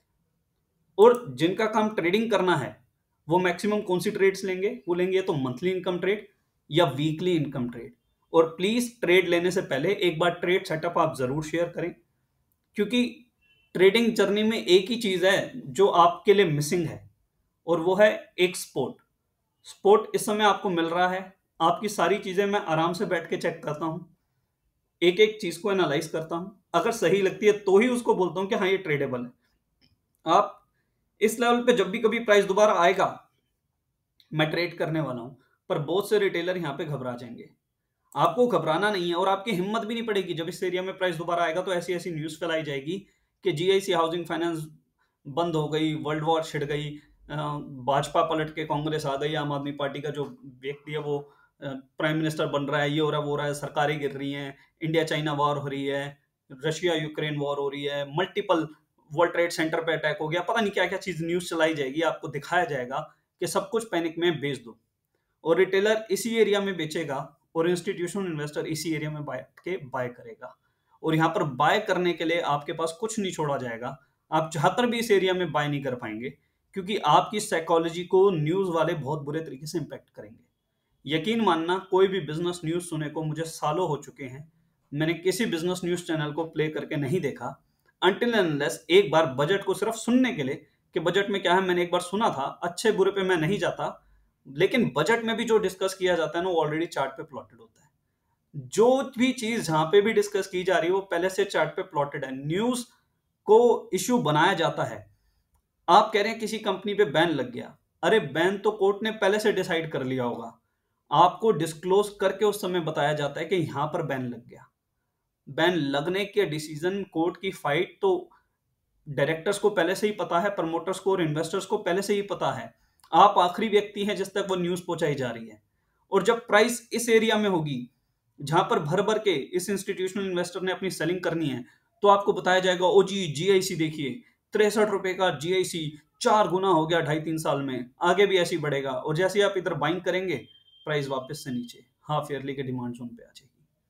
और जिनका काम ट्रेडिंग करना है वो मैक्सिमम कौन सी ट्रेड्स लेंगे, वो लेंगे तो मंथली इनकम ट्रेड या वीकली इनकम ट्रेड। और प्लीज ट्रेड लेने से पहले एक बार ट्रेड सेटअप आप जरूर शेयर करें, क्योंकि ट्रेडिंग जर्नी में एक ही चीज है जो आपके लिए मिसिंग है, और वो है एक स्पोर्ट। स्पोर्ट इस समय आपको मिल रहा है, आपकी सारी चीजें मैं आराम से बैठ के चेक करता हूं, एक एक चीज को एनालाइज करता हूं, अगर सही लगती है तो ही उसको बोलता हूं कि हाँ ये ट्रेडेबल है। आप इस लेवल पे जब भी कभी प्राइस दोबारा आएगा, मैं ट्रेड करने वाला हूं, पर बहुत से रिटेलर यहां पे घबरा जाएंगे। आपको घबराना नहीं है, और आपकी हिम्मत भी नहीं पड़ेगी। जब इस एरिया में प्राइस दोबारा आएगा तो ऐसी ऐसी न्यूज फैलाई जाएगी कि जीआईसी हाउसिंग फाइनेंस बंद हो गई, वर्ल्ड वॉर छिड़ गई, अ, भाजपा पलट के कांग्रेस आ गई, आम आदमी पार्टी का जो व्यक्ति है वो अ, प्राइम मिनिस्टर बन रहा है, ये हो रहा है वो हो रहा है, सरकारें गिर रही हैं, इंडिया चाइना वॉर हो रही है, रशिया यूक्रेन वॉर हो रही है, मल्टीपल वर्ल्ड ट्रेड सेंटर पे अटैक हो गया, पता नहीं क्या क्या चीज न्यूज चलाई जाएगी, आपको दिखाया जाएगा कि सब कुछ पैनिक में बेच दो, और रिटेलर इसी एरिया में बेचेगा, और इंस्टीट्यूशनल इन्वेस्टर इसी एरिया में बाय के बाय करेगा। और यहाँ पर बाय करने के लिए आपके पास कुछ नहीं छोड़ा जाएगा, आप चाहकर भी इस एरिया में बाय नहीं कर पाएंगे, क्योंकि आपकी साइकोलॉजी को न्यूज वाले बहुत बुरे तरीके से इंपैक्ट करेंगे। यकीन मानना, कोई भी बिजनेस न्यूज सुने को मुझे सालों हो चुके हैं, मैंने किसी बिजनेस न्यूज चैनल को प्ले करके नहीं देखा, अनटिल अनलेस एक बार बजट को सिर्फ सुनने के लिए कि बजट में क्या है, मैंने एक बार सुना था, अच्छे बुरे पे मैं नहीं जाता, लेकिन बजट में भी जो डिस्कस किया जाता है ना वो ऑलरेडी चार्ट पे प्लॉटेड होता है। जो भी चीज जहां पे भी डिस्कस की जा रही है वो पहले से चार्ट पे प्लॉटेड है। न्यूज को इश्यू बनाया जाता है। आप कह रहे हैं किसी कंपनी पे बैन लग गया, अरे बैन तो कोर्ट ने पहले से डिसाइड कर लिया होगा, आपको डिस्क्लोज करके उस समय बताया जाता है कि यहां पर बैन लग गया। बैन लगने के डिसीजन, कोर्ट की फाइट तो डायरेक्टर्स को पहले से ही पता है, प्रमोटर्स को और इन्वेस्टर्स को पहले से ही पता है। आप आखिरी व्यक्ति हैं जिस तक वो न्यूज पहुंचाई जा रही है। और जब प्राइस इस एरिया में होगी जहां पर भर भर के इस इंस्टीट्यूशनल इन्वेस्टर ने अपनी सेलिंग करनी है, तो आपको बताया जाएगा ओ जी जीआईसी देखिए, तिरसठ रुपए का जीआईसी चार गुना हो गया ढाई तीन साल में, आगे भी ऐसे ही बढ़ेगा। और जैसे ही आप इधर बाइंग करेंगे, प्राइस वापस से नीचे हाफ ईयरली के डिमांड जोन पे आ जाएगी।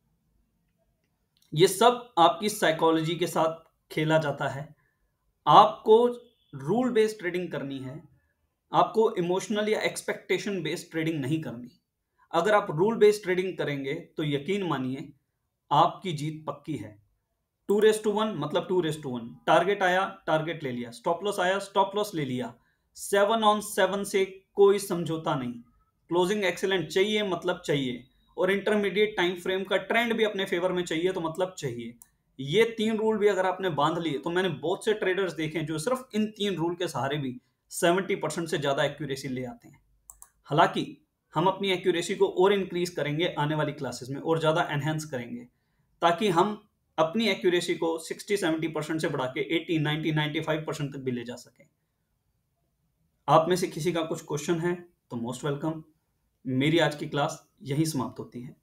ये सब आपकी साइकोलॉजी के साथ खेला जाता है। आपको रूल बेस्ड ट्रेडिंग करनी है, आपको इमोशनल या एक्सपेक्टेशन बेस्ड ट्रेडिंग नहीं करनी। अगर आप रूल बेस्ड ट्रेडिंग करेंगे तो यकीन मानिए आपकी जीत पक्की है। टू रेस टू वन मतलब two raise to one, target आया टारगेट ले लिया, स्टॉप लॉस आया स्टॉप लॉस ले लिया, सेवन ऑन सेवन से कोई समझौता नहीं, क्लोजिंग एक्सीलेंट चाहिए मतलब चाहिए, और इंटरमीडिएट टाइम फ्रेम का ट्रेंड भी अपने फेवर में चाहिए तो मतलब चाहिए। ये तीन रूल भी अगर आपने बांध लिए, तो मैंने बहुत से ट्रेडर्स देखे हैं जो सिर्फ इन तीन रूल के सहारे भी सेवेंटी परसेंट से ज्यादा एक्यूरेसी ले आते हैं। हालांकि हम अपनी एक्यूरेसी को और इंक्रीज करेंगे आने वाली क्लासेस में, और ज्यादा एनहेंस करेंगे, ताकि हम अपनी एक्यूरेसी को सिक्सटी सेवेंटी परसेंट से बढ़ा के eighty ninety ninety five percent तक भी ले जा सकें। आप में से किसी का कुछ क्वेश्चन है तो मोस्ट वेलकम। मेरी आज की क्लास यही समाप्त होती है।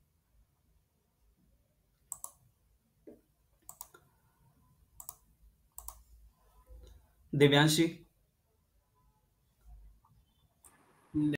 दिव्यांशी।